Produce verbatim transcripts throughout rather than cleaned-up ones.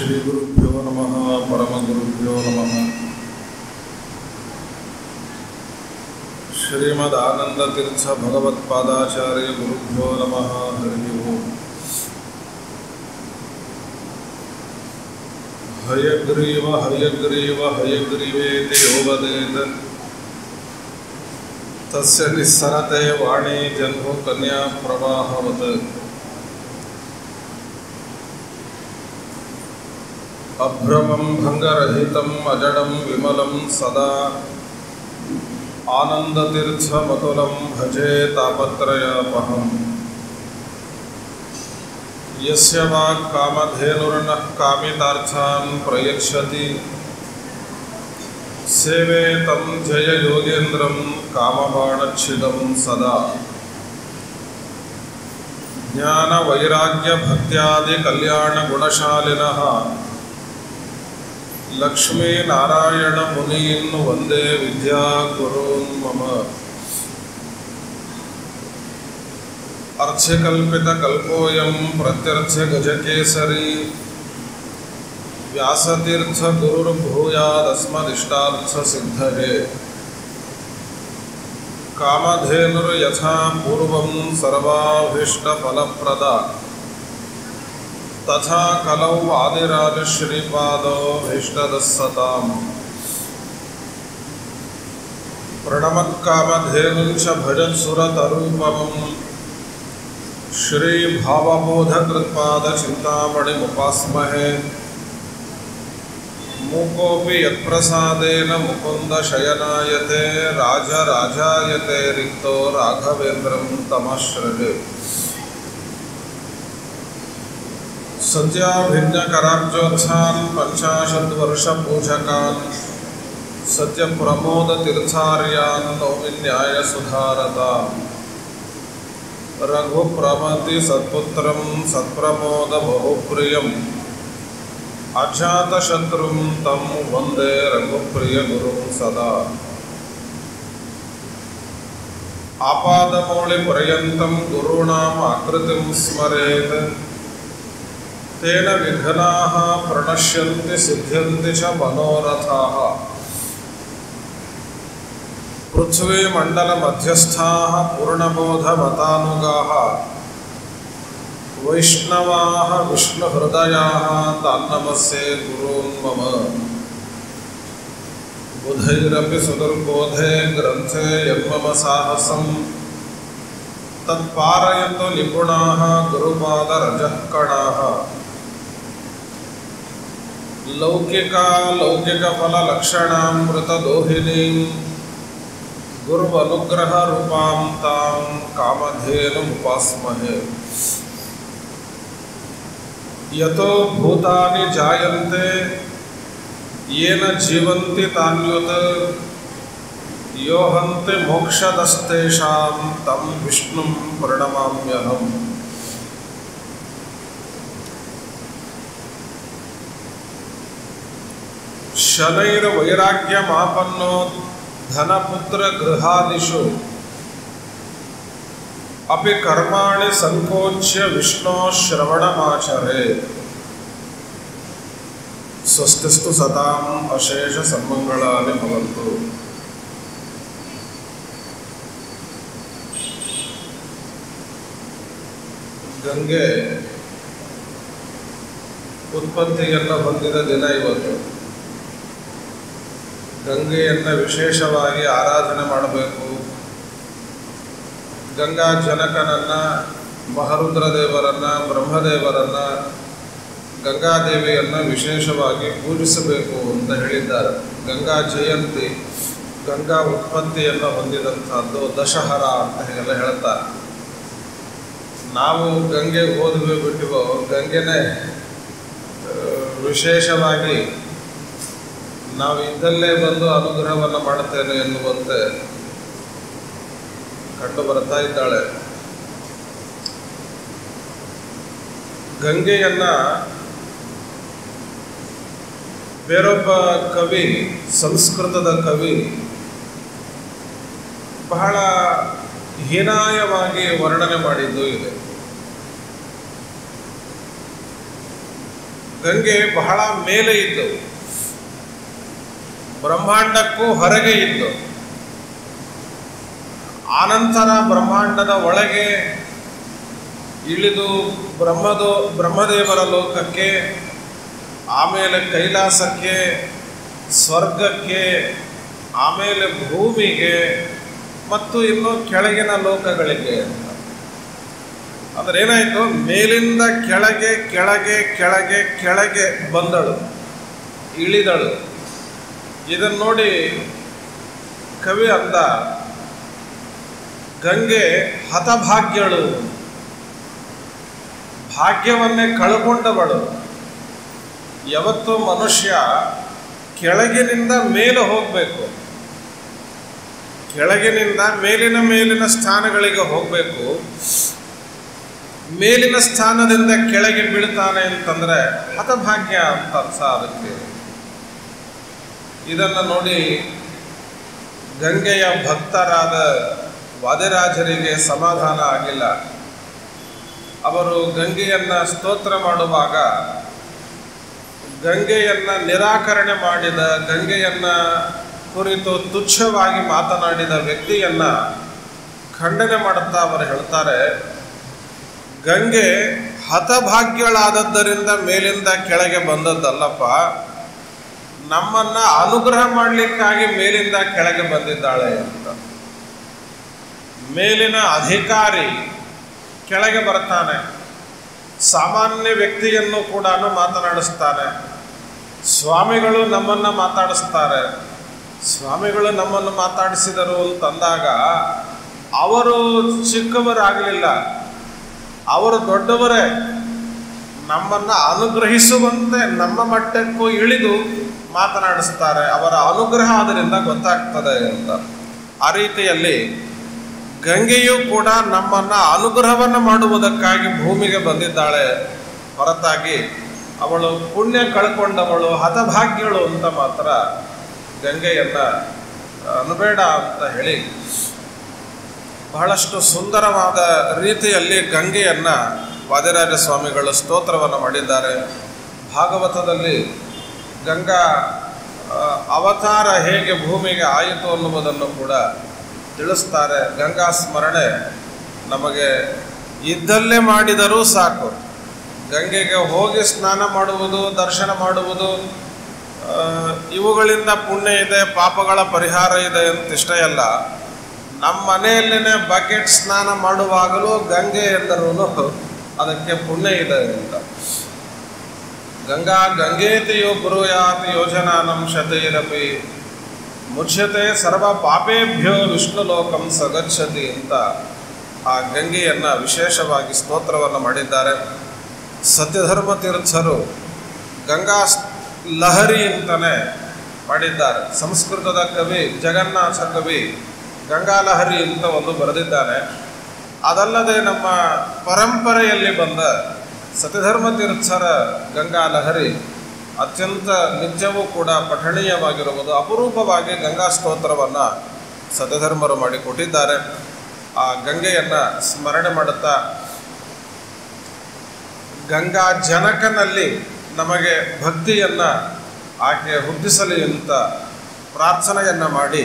ಶ್ರೀ ಗುರುಭ್ಯೋ ನಮಃ ಪರಮಗುರುಭ್ಯೋ ನಮಃ. ಶ್ರೀಮದಾನಂದತೀರ್ಥ ಭಗವತ್ಪಾದಾಚಾರ್ಯ ಗುರುಭ್ಯೋ ನಮಃ. ಹರಿ ಓಂ. ಹಯಗ್ರೀವ ಹಯಗ್ರೀವ ಹಯಗ್ರೀವೇತಿ ಯೋ ವದೇತ್ ತಸ್ಯ ನಿಸ್ಸರತೆ ವಾಣಿ ಜನ್ಮೋ ಕನ್ಯಾ ಪ್ರವಾಹವತ್. ಅಭ್ರಮಂ ಭಂಗರಹಿತಂ ಅಜಡಂ ವಿಮಲಂ ಸದಾ ಆನಂದತೀರ್ಥಮತುಲಂ ಭಜೆ ತಾಪತ್ರಯಾಪಹಂ. ಯಸ್ಯ ವಾಕ್ ಕಾಮಧೇನುರ್ನಃ ಕಾಮಿತಾರ್ಥಾನ್ ಪ್ರಯಚ್ಛತಿ ಸೇವೆ ತಂ ಜಯ ಯೋಗೇಂದ್ರಂ ಕಾಮಬಾಣಚ್ಛಿದಂ ಸದಾ. ಜ್ಞಾನ ವೈರಾಗ್ಯ ಭಕ್ತ್ಯಾದಿ ಕಲ್ಯಾಣ ಗುಣಶಾಲಿನಃ ಲಕ್ಷ್ಮೀ ನಾರಾಯಣ ಮುನೀನ್ ವಂದೇ ವಿದ್ಯಾ ಗುರೂನ್ ಮಮ. ಅರ್ಥ್ಯಕಲ್ಪಿತ ಕಲ್ಪೋಯಂ ಪ್ರತ್ಯರ್ಥ್ಯ ಗಜಕೇಸರಿ ವ್ಯಾಸತೀರ್ಥ ಗುರುರ್ಭೂಯಾದಸ್ಮದಿಷ್ಟಾರ್ಥ ಸಿದ್ಧಯೇ. ಕಾಮಧೇನುರ್ ಯಥಾ ಪೂರ್ವಂ ಸರ್ವಾಭೀಷ್ಟ ಫಲಪ್ರದ ತಥಾ ಕಲೌ ಆದಿರಾಜ ಶ್ರೀಪಾದೋ ಭೀಷ್ಟದಸ್ಸತಾಂ. ಪ್ರಣಮತ್ಕಾಮಧೇನುಂಚ ಭಜತ್ಸುರತರೂಪಮಂ ಶ್ರೀ ಭಾವಬೋಧಕೃತ್ಪಾದ ಚಿಂತಾಮಣಿಮುಪಾಸ್ಮಹೇ. ಮೂಕೋಪಿ ಯತ್ಪ್ರಸಾದೇನ ಮುಕುಂದ ಶಯನಾಯತೆ ರಾಜರಾಜಾಯತೆ ರಿಕ್ತೋ ರಾಘವೇಂದ್ರಂ ತಮಾಶ್ರಯೇ. ಸತ್ಯಾಭಿಜ್ಞಕರಾಬ್ಜೋತ್ಥಾನ್ ಪಂಚಾಶದ್ವರ್ಷಪೂಜಕಾನ್ ಸತ್ಯಪ್ರಮೋದತೀರ್ಥಾರ್ಯಾನ್ ನೌಮಿ ನ್ಯಾಯಸುಧಾರತಾಂ. ರಘುಪ್ರಮತಿ ಸತ್ಪುತ್ರಂ ಸತ್ಪ್ರಮೋದ ಬಹುಪ್ರಿಯಂ ಅಜಾತಶತ್ರುಂ ತಂ ವಂದೇ ರಘುಪ್ರಿಯ ಗುರುಂ ಸದಾ. ಆಪಾದಮೌಳಿಪರ್ಯಂತಂ ಗುರುಣಾಂ ಆಕೃತಿಂ ಸ್ಮರೇತ್ ತೇನ ವಿಘ್ನಾಃ ಪ್ರಣಶ್ಯಂತಿ ಸಿದ್ಧ್ಯಂತಿ ಚ ಮನೋರಥಾಃ. ಪೃಥ್ವೀ ಮಂಡಲ ಮಧ್ಯಸ್ಥಾಃ ಪೂರ್ಣಬೋಧಮತಾನುಗಾಃ ವೈಷ್ಣವಾಃ ವಿಷ್ಣುಹೃದಯಾಃ ತಾನ್ನಮಸ್ಯೆ ಗುರೂನ್ ಮಮ. ಬುಧೈರಪಿ ಸುದುರ್ಬೋಧೆ ಗ್ರಂಥೆ ಯನ್ಮಮ ಸಾಹಸಂ ತತ್ಪಾರಯಂತು ನಿಪುಣಾಃ ಗುರುಪಾದರಜಃ ಕಣಾಃ. ಲೌಕಿಕ ಲೌಕಿಕ ಫಲಲಕ್ಷಣಾಮೃತದೋಹಿನೀಂ ಗುರುವನುಗ್ರಹ ರೂಪಾಂ ತಾಂ ಕಾಮಧೇನುಮುಪಾಸ್ಮಹೇ. ಯತೋ ಭೂತಾನಿ ಜಾಯಂತೆ ಯೇನ ಜೀವಂತಿ ತಾನ್ಯುತ್ ಯೋ ಹಂತಿ ಮೋಕ್ಷದಸ್ತೇಷಾಂ ತಂ ವಿಷ್ಣುಂ ಪ್ರಣಮಾಮ್ಯಹಂ. ಶನೈರ್ವೈರಾಗ್ಯಮಾಪನ್ನೋ ಧನಪುತ್ರ ಗೃಹಾದಿಷು ಅಪಿ ಕರ್ಮಾಣಿ ಸಂಕೋಚ್ಯ ವಿಷ್ಣೋ ಶ್ರವಣಮಾಚರೇತ್. ಸ್ವಸ್ತಿಸ್ತು ಸತಾಂ ಅಶೇಷ ಸನ್ಮಂಗಳಾನಿ ಭವಂತು. ಗಂಗೆ ಉತ್ಪತ್ತಿಯನ್ನು ಹೊಂದಿದ ದಿನ ಇವತ್ತು. ಗಂಗೆಯನ್ನು ವಿಶೇಷವಾಗಿ ಆರಾಧನೆ ಮಾಡಬೇಕು. ಗಂಗಾ ಜನಕನನ್ನು, ಮಹಾರುದ್ರದೇವರನ್ನು, ಬ್ರಹ್ಮದೇವರನ್ನು, ಗಂಗಾದೇವಿಯನ್ನು ವಿಶೇಷವಾಗಿ ಪೂಜಿಸಬೇಕು ಅಂತ ಹೇಳಿದ್ದಾರೆ. ಗಂಗಾ ಜಯಂತಿ, ಗಂಗಾ ಉತ್ಪತ್ತಿಯನ್ನು ಹೊಂದಿದಂಥದ್ದು ದಶಹರ ಅಂತ ಎಲ್ಲ ಹೇಳ್ತಾರೆ. ನಾವು ಗಂಗೆಗೆ ಹೋದ್ವಿ ಬಿಟ್ಟಿವೋ, ಗಂಗೆನೇ ವಿಶೇಷವಾಗಿ ನಾವು ಇದ್ದಲ್ಲೇ ಬಂದು ಅನುಗ್ರಹವನ್ನು ಮಾಡುತ್ತೇನೆ ಎನ್ನುವಂತೆ ಕಂಡು ಬರ್ತಾ ಇದ್ದಾಳೆ. ಗಂಗೆಯನ್ನು ಬೇರೊಬ್ಬ ಕವಿ, ಸಂಸ್ಕೃತದ ಕವಿ, ಬಹಳ ಹೀನಾಯವಾಗಿ ವರ್ಣನೆ ಮಾಡಿದ್ದು ಇದೆ. ಗಂಗೆ ಬಹಳ ಮೇಲೆ ಇದ್ದು, ಬ್ರಹ್ಮಾಂಡಕ್ಕೂ ಹೊರಗೆ ಇದ್ದು, ಆನಂತರ ಬ್ರಹ್ಮಾಂಡದ ಒಳಗೆ ಇಳಿದು ಬ್ರಹ್ಮದೋ ಬ್ರಹ್ಮದೇವರ ಲೋಕಕ್ಕೆ, ಆಮೇಲೆ ಕೈಲಾಸಕ್ಕೆ, ಸ್ವರ್ಗಕ್ಕೆ, ಆಮೇಲೆ ಭೂಮಿಗೆ ಮತ್ತು ಇನ್ನು ಕೆಳಗಿನ ಲೋಕಗಳಿಗೆ ಅಂತ. ಅಂದರೆ ಏನಾಯಿತು, ಮೇಲಿಂದ ಕೆಳಗೆ ಕೆಳಗೆ ಕೆಳಗೆ ಕೆಳಗೆ ಬಂದಳು, ಇಳಿದಳು. ಇದನ್ನು ನೋಡಿ ಕವಿ ಅಂದ, ಗಂಗೆ ಹತಭಾಗ್ಯಳು, ಭಾಗ್ಯವನ್ನೇ ಕಳ್ಕೊಂಡವಳು. ಯಾವತ್ತೂ ಮನುಷ್ಯ ಕೆಳಗಿನಿಂದ ಮೇಲೆ ಹೋಗಬೇಕು, ಕೆಳಗಿನಿಂದ ಮೇಲಿನ ಮೇಲಿನ ಸ್ಥಾನಗಳಿಗೆ ಹೋಗಬೇಕು. ಮೇಲಿನ ಸ್ಥಾನದಿಂದ ಕೆಳಗೆ ಬೀಳ್ತಾನೆ ಅಂತಂದರೆ ಹತಭಾಗ್ಯ ಅಂತ ಅರ್ಥ ಅದಕ್ಕೆ. ಇದನ್ನು ನೋಡಿ ಗಂಗೆಯ ಭಕ್ತರಾದ ವಾದಿರಾಜರಿಗೆ ಸಮಾಧಾನ ಆಗಿಲ್ಲ. ಅವರು ಗಂಗೆಯನ್ನು ಸ್ತೋತ್ರ ಮಾಡುವಾಗ ಗಂಗೆಯನ್ನು ನಿರಾಕರಣೆ ಮಾಡಿದ, ಗಂಗೆಯನ್ನು ಕುರಿತು ತುಚ್ಛವಾಗಿ ಮಾತನಾಡಿದ ವ್ಯಕ್ತಿಯನ್ನು ಖಂಡನೆ ಮಾಡುತ್ತಾ ಅವರು ಹೇಳ್ತಾರೆ, ಗಂಗೆ ಹತಭಾಗ್ಯಳಾದದ್ದರಿಂದ ಮೇಲಿಂದ ಕೆಳಗೆ ಬಂದದ್ದಲ್ಲಪ್ಪ, ನಮ್ಮನ್ನು ಅನುಗ್ರಹ ಮಾಡಲಿಕ್ಕಾಗಿ ಮೇಲಿಂದ ಕೆಳಗೆ ಬಂದಿದ್ದಾಳೆ ಅಂತ. ಮೇಲಿನ ಅಧಿಕಾರಿ ಕೆಳಗೆ ಬರ್ತಾನೆ, ಸಾಮಾನ್ಯ ವ್ಯಕ್ತಿಯನ್ನು ಕೂಡ ಮಾತನಾಡಿಸ್ತಾನೆ. ಸ್ವಾಮಿಗಳು ನಮ್ಮನ್ನು ಮಾತಾಡಿಸ್ತಾರೆ. ಸ್ವಾಮಿಗಳು ನಮ್ಮನ್ನು ಮಾತಾಡಿಸಿದರು ಅಂತಂದಾಗ ಅವರು ಚಿಕ್ಕವರಾಗಲಿಲ್ಲ, ಅವರು ದೊಡ್ಡವರೇ. ನಮ್ಮನ್ನು ಅನುಗ್ರಹಿಸುವಂತೆ ನಮ್ಮ ಮಟ್ಟಕ್ಕೂ ಇಳಿದು ಮಾತನಾಡಿಸ್ತಾರೆ. ಅವರ ಅನುಗ್ರಹ ಅದರಿಂದ ಗೊತ್ತಾಗ್ತದೆ ಅಂತ. ಆ ರೀತಿಯಲ್ಲಿ ಗಂಗೆಯೂ ಕೂಡ ನಮ್ಮನ್ನು ಅನುಗ್ರಹವನ್ನು ಮಾಡುವುದಕ್ಕಾಗಿ ಭೂಮಿಗೆ ಬಂದಿದ್ದಾಳೆ ಹೊರತಾಗಿ ಅವಳು ಪುಣ್ಯ ಕಳ್ಕೊಂಡವಳು, ಹತಭಾಗ್ಯಳು ಅಂತ ಮಾತ್ರ ಗಂಗೆಯನ್ನು ಅನ್ಬೇಡ ಅಂತ ಹೇಳಿ ಬಹಳಷ್ಟು ಸುಂದರವಾದ ರೀತಿಯಲ್ಲಿ ಗಂಗೆಯನ್ನು ವಾದಿರಾಜ ಸ್ವಾಮಿಗಳು ಸ್ತೋತ್ರವನ್ನು ಮಾಡಿದ್ದಾರೆ. ಭಾಗವತದಲ್ಲಿ ಗಂಗಾ ಅವತಾರ ಹೇಗೆ ಭೂಮಿಗೆ ಆಯಿತು ಅನ್ನುವುದನ್ನು ಕೂಡ ತಿಳಿಸ್ತಾರೆ. ಗಂಗಾ ಸ್ಮರಣೆ ನಮಗೆ ಇದ್ದಲ್ಲೇ ಮಾಡಿದರೂ ಸಾಕು. ಗಂಗೆಗೆ ಹೋಗಿ ಸ್ನಾನ ಮಾಡುವುದು, ದರ್ಶನ ಮಾಡುವುದು, ಇವುಗಳಿಂದ ಪುಣ್ಯ ಇದೆ, ಪಾಪಗಳ ಪರಿಹಾರ ಇದೆ ಅಂತ ಇಷ್ಟೇ ಅಲ್ಲ, ನಮ್ಮ ಮನೆಯಲ್ಲೇ ಬಕೆಟ್ ಸ್ನಾನ ಮಾಡುವಾಗಲೂ ಗಂಗೆ ಎಂದರೂ ಅದಕ್ಕೆ ಪುಣ್ಯ ಇದೆ ಅಂತ. ಗಂಗಾ ಗಂಗೇತಿಯೋ ಬ್ರೂಯಾತ್ ಯೋಜನಾನಂ ಶತೈರಪಿ ಮುಚ್ಯತೆ ಸರ್ವ ಪಾಪೇಭ್ಯೋ ವಿಷ್ಣು ಲೋಕಂ ಸಗಚ್ಚತಿ ಅಂತ ಆ ಗಂಗೆಯನ್ನು ವಿಶೇಷವಾಗಿ ಸ್ತೋತ್ರವನ್ನು ಮಾಡಿದ್ದಾರೆ. ಸತ್ಯಧರ್ಮ ತೀರ್ಥರು ಗಂಗಾ ಲಹರಿ ಅಂತಲೇ ಮಾಡಿದ್ದಾರೆ. ಸಂಸ್ಕೃತದ ಕವಿ ಜಗನ್ನಾಥ ಕವಿ ಗಂಗಾ ಲಹರಿ ಅಂತ ಒಂದು ಬರೆದಿದ್ದಾನೆ. ಅದಲ್ಲದೆ ನಮ್ಮ ಪರಂಪರೆಯಲ್ಲಿ ಬಂದ ಸತ್ಯಧರ್ಮ ತೀರ್ಥರ ಗಂಗಾ ಲಹರಿ ಅತ್ಯಂತ ನಿತ್ಯವೂ ಕೂಡ ಪಠಣೀಯವಾಗಿರುವುದು. ಅಪರೂಪವಾಗಿ ಗಂಗಾ ಸ್ತೋತ್ರವನ್ನು ಸತ್ಯಧರ್ಮರು ಮಾಡಿಕೊಟ್ಟಿದ್ದಾರೆ. ಆ ಗಂಗೆಯನ್ನು ಸ್ಮರಣೆ ಮಾಡುತ್ತಾ ಗಂಗಾ ಜನಕನಲ್ಲಿ ನಮಗೆ ಭಕ್ತಿಯನ್ನು ಆಕೆ ಹುಟ್ಟಿಸಲಿ ಅಂತ ಪ್ರಾರ್ಥನೆಯನ್ನು ಮಾಡಿ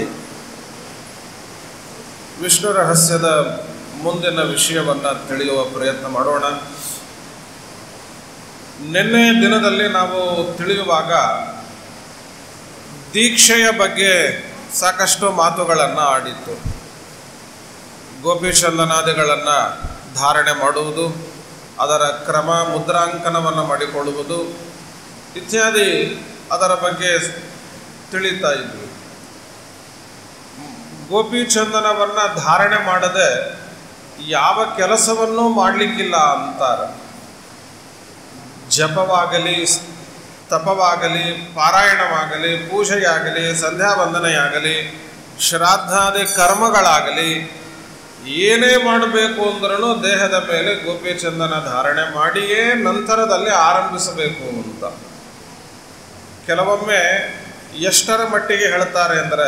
ವಿಷ್ಣು ರಹಸ್ಯದ ಮುಂದಿನ ವಿಷಯವನ್ನು ತಿಳಿಯುವ ಪ್ರಯತ್ನ ಮಾಡೋಣ. ನಿನ್ನೆ ದಿನದಲ್ಲಿ ನಾವು ತಿಳಿಯುವಾಗ ದೀಕ್ಷೆಯ ಬಗ್ಗೆ ಸಾಕಷ್ಟು ಮಾತುಗಳನ್ನು ಆಡಿತ್ತು. ಗೋಪಿಚಂದನಾದಿಗಳನ್ನು ಧಾರಣೆ ಮಾಡುವುದು, ಅದರ ಕ್ರಮ ಮುದ್ರಾಂಕನವನ್ನು ಮಾಡಿಕೊಳ್ಳುವುದು ಇತ್ಯಾದಿ ಅದರ ಬಗ್ಗೆ ತಿಳಿತಾ ಇದ್ವಿ. ಗೋಪಿಚಂದನವನ್ನು ಧಾರಣೆ ಮಾಡದೆ ಯಾವ ಕೆಲಸವನ್ನೂ ಮಾಡಲಿಕ್ಕಿಲ್ಲ ಅಂತಾರೆ. ಜಪವಾಗಲಿ, ತಪವಾಗಲಿ, ಪಾರಾಯಣವಾಗಲಿ, ಪೂಜೆಯಾಗಲಿ, ಸಂಧ್ಯಾ ವಂದನೆಯಾಗಲಿ, ಶ್ರಾದ್ದಾದಿ ಕರ್ಮಗಳಾಗಲಿ ಏನೇ ಮಾಡಬೇಕು ಅಂದ್ರೂ ದೇಹದ ಮೇಲೆ ಗೋಪಿಚಂದನ ಧಾರಣೆ ಮಾಡಿಯೇ ನಂತರದಲ್ಲಿ ಆರಂಭಿಸಬೇಕು ಅಂತ. ಕೆಲವೊಮ್ಮೆ ಎಷ್ಟರ ಮಟ್ಟಿಗೆ ಹೇಳ್ತಾರೆ ಅಂದರೆ,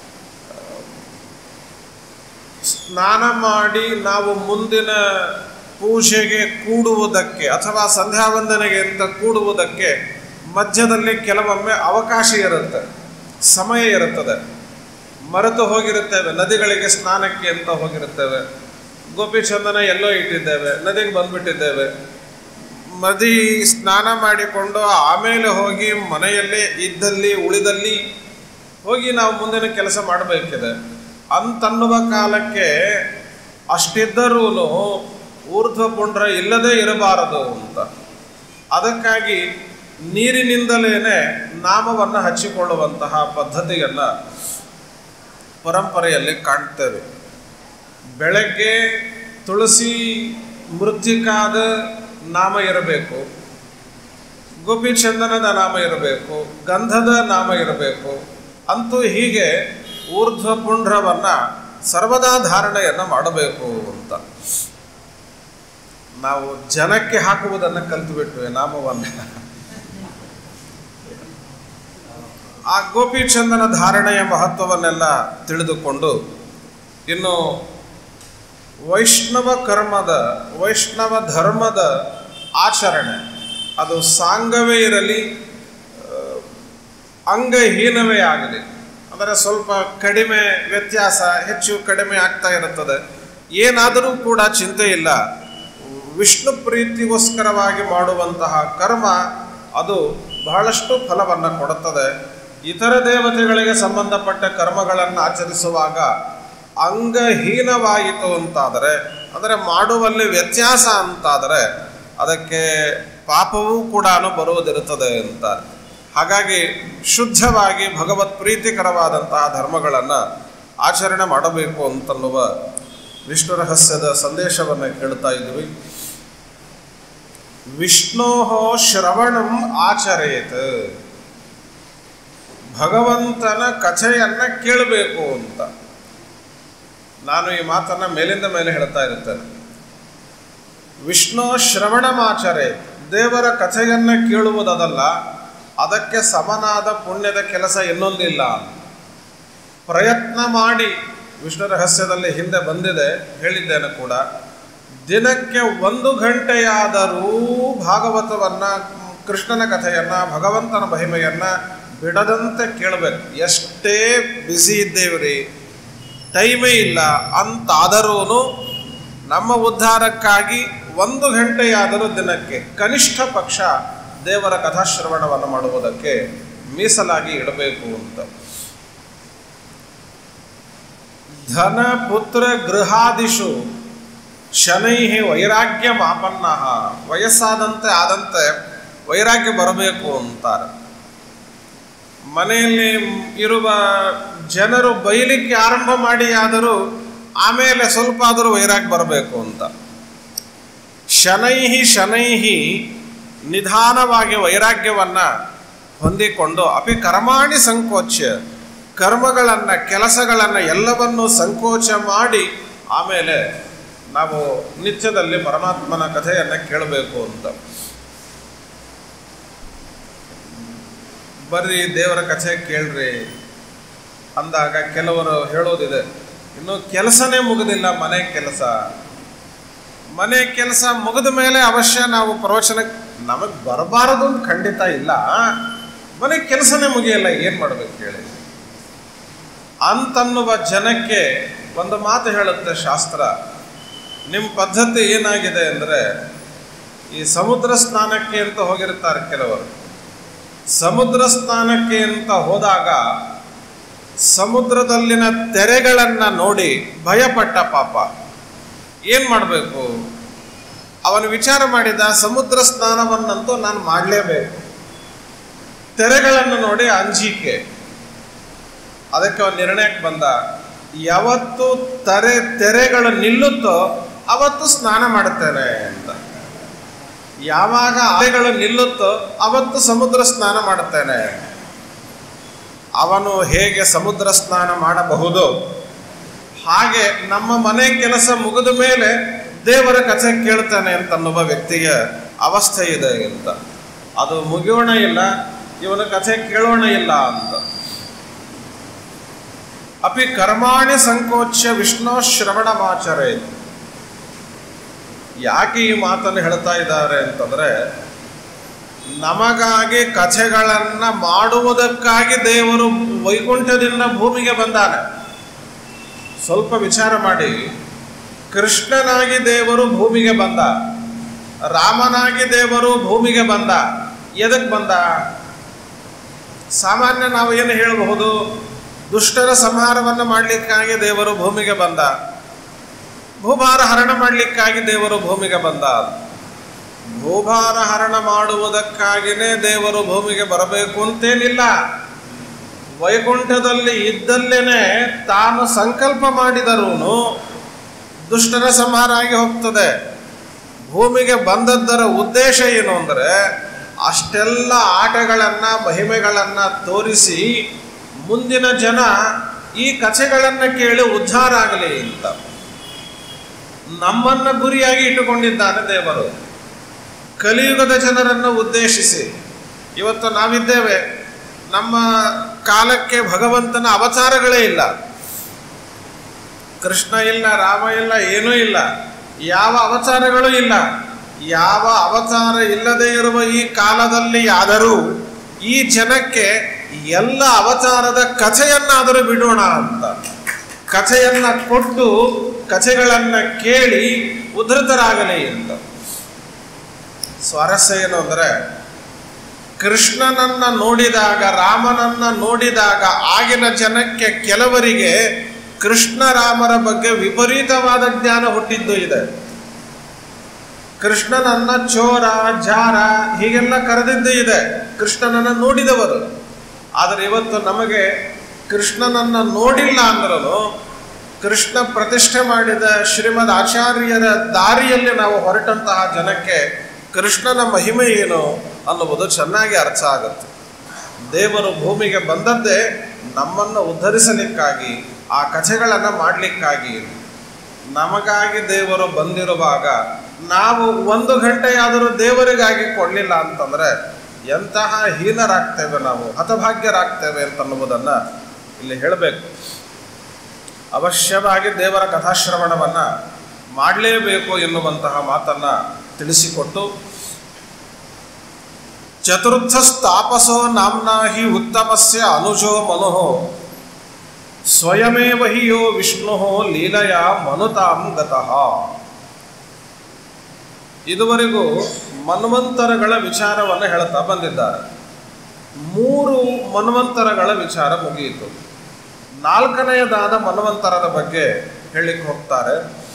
ಸ್ನಾನ ಮಾಡಿ ನಾವು ಮುಂದಿನ ಪೂಜೆಗೆ ಕೂಡುವುದಕ್ಕೆ ಅಥವಾ ಸಂಧ್ಯಾ ವಂದನೆಗೆ ಅಂತ ಕೂಡುವುದಕ್ಕೆ ಮಧ್ಯದಲ್ಲಿ ಕೆಲವೊಮ್ಮೆ ಅವಕಾಶ ಇರುತ್ತೆ, ಸಮಯ ಇರುತ್ತದೆ. ಮರೆತು ಹೋಗಿರುತ್ತೇವೆ, ನದಿಗಳಿಗೆ ಸ್ನಾನಕ್ಕೆ ಅಂತ ಹೋಗಿರುತ್ತೇವೆ, ಗೋಪಿಚಂದನ ಎಲ್ಲೋ ಇಟ್ಟಿದ್ದೇವೆ, ನದಿಗೆ ಬಂದ್ಬಿಟ್ಟಿದ್ದೇವೆ. ನದಿ ಸ್ನಾನ ಮಾಡಿಕೊಂಡು ಆಮೇಲೆ ಹೋಗಿ ಮನೆಯಲ್ಲೇ ಇದ್ದಲ್ಲಿ ಉಳಿದಲ್ಲಿ ಹೋಗಿ ನಾವು ಮುಂದಿನ ಕೆಲಸ ಮಾಡಬೇಕಿದೆ ಅಂತನ್ನುವ ಕಾಲಕ್ಕೆ ಅಷ್ಟಿದ್ದರೂ ಊರ್ಧ್ವ ಪುಂಡ್ರ ಇಲ್ಲದೇ ಇರಬಾರದು ಅಂತ. ಅದಕ್ಕಾಗಿ ನೀರಿನಿಂದಲೇ ನಾಮವನ್ನು ಹಚ್ಚಿಕೊಳ್ಳುವಂತಹ ಪದ್ಧತಿಯನ್ನು ಪರಂಪರೆಯಲ್ಲಿ ಕಾಣ್ತೇವೆ. ಬೆಳಗ್ಗೆ ತುಳಸಿ ಮೃತ್ತಿಕಾದ ನಾಮ ಇರಬೇಕು, ಗೋಪಿಚಂದನದ ನಾಮ ಇರಬೇಕು, ಗಂಧದ ನಾಮ ಇರಬೇಕು. ಅಂತೂ ಹೀಗೆ ಊರ್ಧ್ವ ಪುಂಡ್ರವನ್ನು ಸರ್ವದಾ ಧಾರಣೆಯನ್ನು ಮಾಡಬೇಕು ಅಂತ. ನಾವು ಜನಕ್ಕೆ ಹಾಕುವುದನ್ನು ಕಲಿತುಬಿಟ್ವಿ ನಾಮವನ್ನು. ಆ ಗೋಪಿಚಂದನ ಧಾರಣೆಯ ಮಹತ್ವವನ್ನೆಲ್ಲ ತಿಳಿದುಕೊಂಡು ಇನ್ನು ವೈಷ್ಣವ ಕರ್ಮದ ವೈಷ್ಣವ ಧರ್ಮದ ಆಚರಣೆ, ಅದು ಸಾಂಗವೇ ಇರಲಿ ಅಂಗಹೀನವೇ ಆಗಲಿ, ಅಂದರೆ ಸ್ವಲ್ಪ ಕಡಿಮೆ ವ್ಯತ್ಯಾಸ ಹೆಚ್ಚು ಕಡಿಮೆ ಆಗ್ತಾ ಇರುತ್ತದೆ, ಏನಾದರೂ ಕೂಡ ಚಿಂತೆ ಇಲ್ಲ. ವಿಷ್ಣು ಪ್ರೀತಿಗೋಸ್ಕರವಾಗಿ ಮಾಡುವಂತಹ ಕರ್ಮ ಅದು ಬಹಳಷ್ಟು ಫಲವನ್ನು ಕೊಡುತ್ತದೆ. ಇತರ ದೇವತೆಗಳಿಗೆ ಸಂಬಂಧಪಟ್ಟ ಕರ್ಮಗಳನ್ನು ಆಚರಿಸುವಾಗ ಅಂಗಹೀನವಾಯಿತು ಅಂತಾದರೆ, ಅಂದರೆ ಮಾಡುವಲ್ಲಿ ವ್ಯತ್ಯಾಸ ಅಂತಾದರೆ ಅದಕ್ಕೆ ಪಾಪವೂ ಕೂಡ ಬರುವುದಿರುತ್ತದೆ ಅಂತ. ಹಾಗಾಗಿ ಶುದ್ಧವಾಗಿ ಭಗವತ್ ಪ್ರೀತಿಕರವಾದಂತಹ ಧರ್ಮಗಳನ್ನು ಆಚರಣೆ ಮಾಡಬೇಕು ಅಂತನ್ನುವ ವಿಷ್ಣು ರಹಸ್ಯದ ಸಂದೇಶವನ್ನು ಕೇಳ್ತಾ ಇದ್ವಿ. ವಿಷ್ಣೋ ಶ್ರವಣಂ ಆಚರೇತ್, ಭಗವಂತನ ಕಥೆಯನ್ನು ಕೇಳಬೇಕು ಅಂತ. ನಾನು ಈ ಮಾತನ್ನು ಮೇಲಿಂದ ಮೇಲೆ ಹೇಳ್ತಾ ಇರುತ್ತೇನೆ. ವಿಷ್ಣು ಶ್ರವಣಮಾಚರೇತ್, ದೇವರ ಕಥೆಯನ್ನು ಕೇಳುವುದಲ್ಲ, ಅದಕ್ಕೆ ಸಮನಾದ ಪುಣ್ಯದ ಕೆಲಸ ಇನ್ನೊಂದಿಲ್ಲ. ಪ್ರಯತ್ನ ಮಾಡಿ, ವಿಷ್ಣು ರಹಸ್ಯದಲ್ಲಿ ಹಿಂದೆ ಬಂದಿದೆ, ಹೇಳಿದ್ದೇನೆ ಕೂಡ, ದಿನಕ್ಕೆ ಒಂದು ಗಂಟೆಯಾದರೂ ಭಾಗವತವನ್ನು, ಕೃಷ್ಣನ ಕಥೆಯನ್ನು, ಭಗವಂತನ ಮಹಿಮೆಯನ್ನು ಬಿಡದಂತೆ ಕೇಳಬೇಕು. ಎಷ್ಟೇ ಬ್ಯುಸಿ ಇದ್ದೇವ್ರಿ, ಟೈಮೇ ಇಲ್ಲ ಅಂತಾದರೂ ನಮ್ಮ ಉದ್ಧಾರಕ್ಕಾಗಿ ಒಂದು ಗಂಟೆಯಾದರೂ ದಿನಕ್ಕೆ ಕನಿಷ್ಠ ಪಕ್ಷ ದೇವರ ಕಥಾಶ್ರವಣವನ್ನು ಮಾಡುವುದಕ್ಕೆ ಮೀಸಲಾಗಿ ಇಡಬೇಕು ಅಂತ. ಧನ ಪುತ್ರ ಗೃಹಾದಿಷು ಶನೈ ವೈರಾಗ್ಯ ಮಾಪನ್ನ, ವಯಸ್ಸಾದಂತೆ ಆದಂತೆ ವೈರಾಗ್ಯ ಬರಬೇಕು ಅಂತಾರೆ. ಮನೆಯಲ್ಲಿ ಇರುವ ಜನರು ಬೈಲಿಕ್ಕೆ ಆರಂಭ ಮಾಡಿ ಆದರೂ ಆಮೇಲೆ ಸ್ವಲ್ಪ ಆದರೂ ವೈರಾಗ್ಯ ಬರಬೇಕು ಅಂತ. ಶನೈಹಿ ಶನೈಹಿ ನಿಧಾನವಾಗಿ ವೈರಾಗ್ಯವನ್ನು ಹೊಂದಿಕೊಂಡು ಅಪಿ ಕರ್ಮಾಣಿ ಸಂಕೋಚ್ಯ, ಕರ್ಮಗಳನ್ನು ಕೆಲಸಗಳನ್ನು ಎಲ್ಲವನ್ನೂ ಸಂಕೋಚ ಮಾಡಿ ಆಮೇಲೆ ನಾವು ನಿತ್ಯದಲ್ಲಿ ಪರಮಾತ್ಮನ ಕಥೆಯನ್ನು ಕೇಳಬೇಕು ಅಂತ. ಬರ್ರಿ ದೇವರ ಕಥೆ ಕೇಳ್ರಿ ಅಂದಾಗ ಕೆಲವರು ಹೇಳೋದಿದೆ, ಇನ್ನು ಕೆಲಸನೇ ಮುಗಿದಿಲ್ಲ, ಮನೆ ಕೆಲಸ. ಮನೆ ಕೆಲಸ ಮುಗಿದ ಮೇಲೆ ಅವಶ್ಯ ನಾವು ಪ್ರವಚನ, ನಮಗೆ ಬರಬಾರದು ಖಂಡಿತ ಇಲ್ಲ, ಮನೆ ಕೆಲಸನೇ ಮುಗಿಯಲ್ಲ, ಏನು ಮಾಡಬೇಕು ಹೇಳಿ ಅಂತನ್ನುವ ಜನಕ್ಕೆ ಒಂದು ಮಾತು ಹೇಳುತ್ತೆ ಶಾಸ್ತ್ರ. ನಿಮ್ಮ ಪದ್ಧತಿ ಏನಾಗಿದೆ ಅಂದರೆ, ಈ ಸಮುದ್ರ ಸ್ನಾನಕ್ಕೆ ಅಂತ ಹೋಗಿರ್ತಾರೆ ಕೆಲವರು. ಸಮುದ್ರ ಸ್ನಾನಕ್ಕೆ ಅಂತ ಹೋದಾಗ ಸಮುದ್ರದಲ್ಲಿನ ತೆರೆಗಳನ್ನು ನೋಡಿ ಭಯಪಟ್ಟ ಪಾಪ. ಏನು ಮಾಡಬೇಕು? ಅವನು ವಿಚಾರ ಮಾಡಿದ, ಸಮುದ್ರ ಸ್ನಾನವನ್ನಂತೂ ನಾನು ಮಾಡಲೇಬೇಕು. ತೆರೆಗಳನ್ನು ನೋಡಿ ಅಂಜಿಕೆ. ಅದಕ್ಕೆ ಅವನು ನಿರ್ಣಯಕ್ಕೆ ಬಂದ, ಯಾವತ್ತು ತೆರೆ ತೆರೆಗಳು ನಿಲ್ಲುತ್ತೋ ಅವತ್ತು ಸ್ನಾನ ಮಾಡುತ್ತೇನೆ ಅಂತ. ಯಾವಾಗ ಅಲೆಗಳು ನಿಲ್ಲುತ್ತೋ ಅವತ್ತು ಸಮುದ್ರ ಸ್ನಾನ ಮಾಡುತ್ತೇನೆ. ಅವನು ಹೇಗೆ ಸಮುದ್ರ ಸ್ನಾನ ಮಾಡಬಹುದು, ಹಾಗೆ ನಮ್ಮ ಮನೆ ಕೆಲಸ ಮುಗಿದ ಮೇಲೆ ದೇವರ ಕಥೆ ಕೇಳ್ತಾನೆ ಅಂತನ್ನುವ ವ್ಯಕ್ತಿಯ ಅವಸ್ಥೆ ಇದೆ ಅಂತ. ಅದು ಮುಗಿಯೋಣ ಇಲ್ಲ, ಇವನ ಕಥೆ ಕೇಳೋಣ ಇಲ್ಲ ಅಂತ. ಅಪಿ ಕರ್ಮಾಣಿ ಸಂಕೋಚ್ಯ ವಿಷ್ಣು ಶ್ರವಣಮಾಚರೇ, ಯಾಕೆ ಈ ಮಾತನ್ನು ಹೇಳ್ತಾ ಇದ್ದಾರೆ ಅಂತಂದರೆ, ನಮಗಾಗಿ ಕಥೆಗಳನ್ನು ಮಾಡುವುದಕ್ಕಾಗಿ ದೇವರು ವೈಕುಂಠದಿಂದ ಭೂಮಿಗೆ ಬಂದಾನೆ. ಸ್ವಲ್ಪ ವಿಚಾರ ಮಾಡಿ, ಕೃಷ್ಣನಾಗಿ ದೇವರು ಭೂಮಿಗೆ ಬಂದ, ರಾಮನಾಗಿ ದೇವರು ಭೂಮಿಗೆ ಬಂದ. ಎದಕ್ಕೆ ಬಂದ? ಸಾಮಾನ್ಯ ನಾವು ಏನು ಹೇಳಬಹುದು, ದುಷ್ಟರ ಸಂಹಾರವನ್ನು ಮಾಡಲಿಕ್ಕಾಗಿ ದೇವರು ಭೂಮಿಗೆ ಬಂದ, ಭೂಭಾರ ಹರಣ ಮಾಡಲಿಕ್ಕಾಗಿ ದೇವರು ಭೂಮಿಗೆ ಬಂದ. ಭೂಭಾರ ಹರಣ ಮಾಡುವುದಕ್ಕಾಗಿಯೇ ದೇವರು ಭೂಮಿಗೆ ಬರಬೇಕು ಅಂತೇನಿಲ್ಲ. ವೈಕುಂಠದಲ್ಲಿ ಇದ್ದಲ್ಲೇನೆ ತಾನು ಸಂಕಲ್ಪ ಮಾಡಿದರೂ ದುಷ್ಟರ ಸಂಹಾರ ಆಗಿ ಹೋಗ್ತದೆ. ಭೂಮಿಗೆ ಬಂದದ್ದರ ಉದ್ದೇಶ ಏನು ಅಂದರೆ, ಅಷ್ಟೆಲ್ಲ ಆಟಗಳನ್ನು ಮಹಿಮೆಗಳನ್ನು ತೋರಿಸಿ ಮುಂದಿನ ಜನ ಈ ಕಥೆಗಳನ್ನು ಕೇಳಿ ಉದ್ಧಾರ ಆಗಲಿ ಅಂತ ನಮ್ಮನ್ನು ಗುರಿಯಾಗಿ ಇಟ್ಟುಕೊಂಡಿದ್ದಾನೆ ದೇವರು. ಕಲಿಯುಗದ ಜನರನ್ನು ಉದ್ದೇಶಿಸಿ ಇವತ್ತು ನಾವಿದ್ದೇವೆ. ನಮ್ಮ ಕಾಲಕ್ಕೆ ಭಗವಂತನ ಅವತಾರಗಳೇ ಇಲ್ಲ. ಕೃಷ್ಣ ಇಲ್ಲ, ರಾಮ ಇಲ್ಲ, ಏನೂ ಇಲ್ಲ, ಯಾವ ಅವತಾರಗಳೂ ಇಲ್ಲ. ಯಾವ ಅವತಾರ ಇಲ್ಲದೆ ಇರುವ ಈ ಕಾಲದಲ್ಲಿ ಆದರೂ ಈ ಜನಕ್ಕೆ ಎಲ್ಲ ಅವತಾರದ ಕಥೆಯನ್ನಾದರೂ ಬಿಡೋಣ ಅಂತ ಕಥೆಯನ್ನು ಕೊಟ್ಟು ಕಥೆಗಳನ್ನು ಕೇಳಿ ಉದ್ಧತರಾಗಲಿ ಅಂತ. ಸ್ವಾರಸ್ಯ ಏನು ಅಂದರೆ, ಕೃಷ್ಣನನ್ನು ನೋಡಿದಾಗ, ರಾಮನನ್ನು ನೋಡಿದಾಗ ಆಗಿನ ಜನಕ್ಕೆ ಕೆಲವರಿಗೆ ಕೃಷ್ಣ ರಾಮರ ಬಗ್ಗೆ ವಿಪರೀತವಾದ ಜ್ಞಾನ ಹುಟ್ಟಿದ್ದು ಇದೆ. ಕೃಷ್ಣನನ್ನ ಚೋರ, ಜಾರ ಹೀಗೆಲ್ಲ ಕರೆದಿದ್ದು ಇದೆ ಕೃಷ್ಣನನ್ನು ನೋಡಿದವರು. ಆದರೆ ಇವತ್ತು ನಮಗೆ ಕೃಷ್ಣನನ್ನು ನೋಡಿಲ್ಲ ಅಂದ್ರೂ ಕೃಷ್ಣ ಪ್ರತಿಷ್ಠೆ ಮಾಡಿದ ಶ್ರೀಮದ್ ಆಚಾರ್ಯರ ದಾರಿಯಲ್ಲಿ ನಾವು ಹೊರಟಂತಹ ಜನಕ್ಕೆ ಕೃಷ್ಣನ ಮಹಿಮೆ ಏನು ಅನ್ನುವುದು ಚೆನ್ನಾಗಿ ಅರ್ಥ ಆಗುತ್ತೆ. ದೇವರು ಭೂಮಿಗೆ ಬಂದದ್ದೇ ನಮ್ಮನ್ನು ಉದ್ಧರಿಸಲಿಕ್ಕಾಗಿ, ಆ ಕಥೆಗಳನ್ನು ಮಾಡಲಿಕ್ಕಾಗಿ. ನಮಗಾಗಿ ದೇವರು ಬಂದಿರುವಾಗ ನಾವು ಒಂದು ಗಂಟೆಯಾದರೂ ದೇವರಿಗಾಗಿ ಕೊಡಲಿಲ್ಲ ಅಂತಂದರೆ ಎಂತಹ ಹೀನರಾಗ್ತೇವೆ, ನಾವು ಹತಭಾಗ್ಯರಾಗ್ತೇವೆ ಅಂತನ್ನುವುದನ್ನು ಇಲ್ಲಿ ಹೇಳಬೇಕು. ಅವಶ್ಯವಾಗಿ ದೇವರ ಕಥಾಶ್ರವಣವನ್ನು ಮಾಡಲೇಬೇಕು ಎನ್ನುವಂತಹ ಮಾತನ್ನು ತಿಳಿಸಿಕೊಟ್ಟು, ಚತುರ್ಥಸ್ತಾಪಸೋ ನಾಮ್ನಾ ಹಿ ಉತ್ತಮಸ್ಯ ಅನುಜೋ ಮನುಃ ಸ್ವಯಮೇವ ಹಿ ಯೋ ವಿಷ್ಣು ಲೀಲೆಯ ಮನುತಾಂ ಗತಃ. ಇದುವರೆಗೂ ಮನ್ವಂತರಗಳ ವಿಚಾರವನ್ನು ಹೇಳ್ತಾ ಬಂದಿದ್ದಾರೆ. ಮೂರು ಮನ್ವಂತರಗಳ ವಿಚಾರ ಮುಗಿಯಿತು. ನಾಲ್ಕನೆಯದಾದ ಮನ್ವಂತರದ ಬಗ್ಗೆ ಹೇಳಿಕ್ಕೆ ಹೋಗ್ತಾರೆ.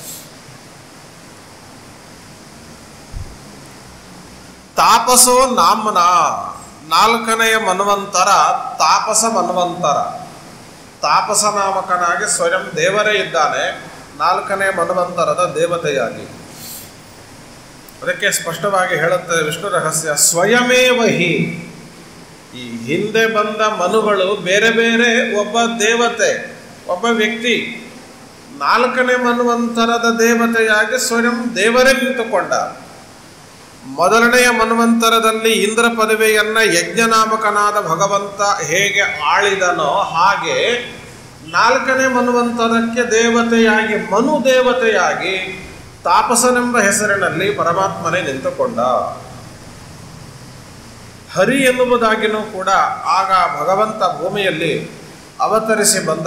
ತಾಪಸೋ ನಾಮ್ನ, ನಾಲ್ಕನೆಯ ಮನ್ವಂತರ ತಾಪಸ ಮನ್ವಂತರ. ತಾಪಸ ನಾಮಕನಾಗಿ ಸ್ವಯಂ ದೇವರೇ ಇದ್ದಾನೆ, ನಾಲ್ಕನೇ ಮನ್ವಂತರದ ದೇವತೆಯಾಗಿ. ಅದಕ್ಕೆ ಸ್ಪಷ್ಟವಾಗಿ ಹೇಳುತ್ತೆ ವಿಷ್ಣು ರಹಸ್ಯ, ಸ್ವಯಮೇವ ಹಿ. ಈ ಹಿಂದೆ ಬಂದ ಮನುಗಳು ಬೇರೆ ಬೇರೆ, ಒಬ್ಬ ದೇವತೆ, ಒಬ್ಬ ವ್ಯಕ್ತಿ. ನಾಲ್ಕನೇ ಮನ್ವಂತರದ ದೇವತೆಯಾಗಿ ಸ್ವಯಂ ದೇವರೇ ನಿಂತುಕೊಂಡ. ಮೊದಲನೆಯ ಮನ್ವಂತರದಲ್ಲಿ ಇಂದ್ರ ಪದವಿಯನ್ನ ಯಜ್ಞನಾಮಕನಾದ ಭಗವಂತ ಹೇಗೆ ಆಳಿದನೋ ಹಾಗೆ ನಾಲ್ಕನೇ ಮನ್ವಂತರಕ್ಕೆ ದೇವತೆಯಾಗಿ, ಮನು ದೇವತೆಯಾಗಿ ತಾಪಸನೆಂಬ ಹೆಸರಿನಲ್ಲಿ ಪರಮಾತ್ಮನೇ ನಿಂತುಕೊಂಡ. ಹರಿ ಎನ್ನುವುದಾಗಿಯೂ ಕೂಡ ಆಗ ಭಗವಂತ ಭೂಮಿಯಲ್ಲಿ ಅವತರಿಸಿ ಬಂದ.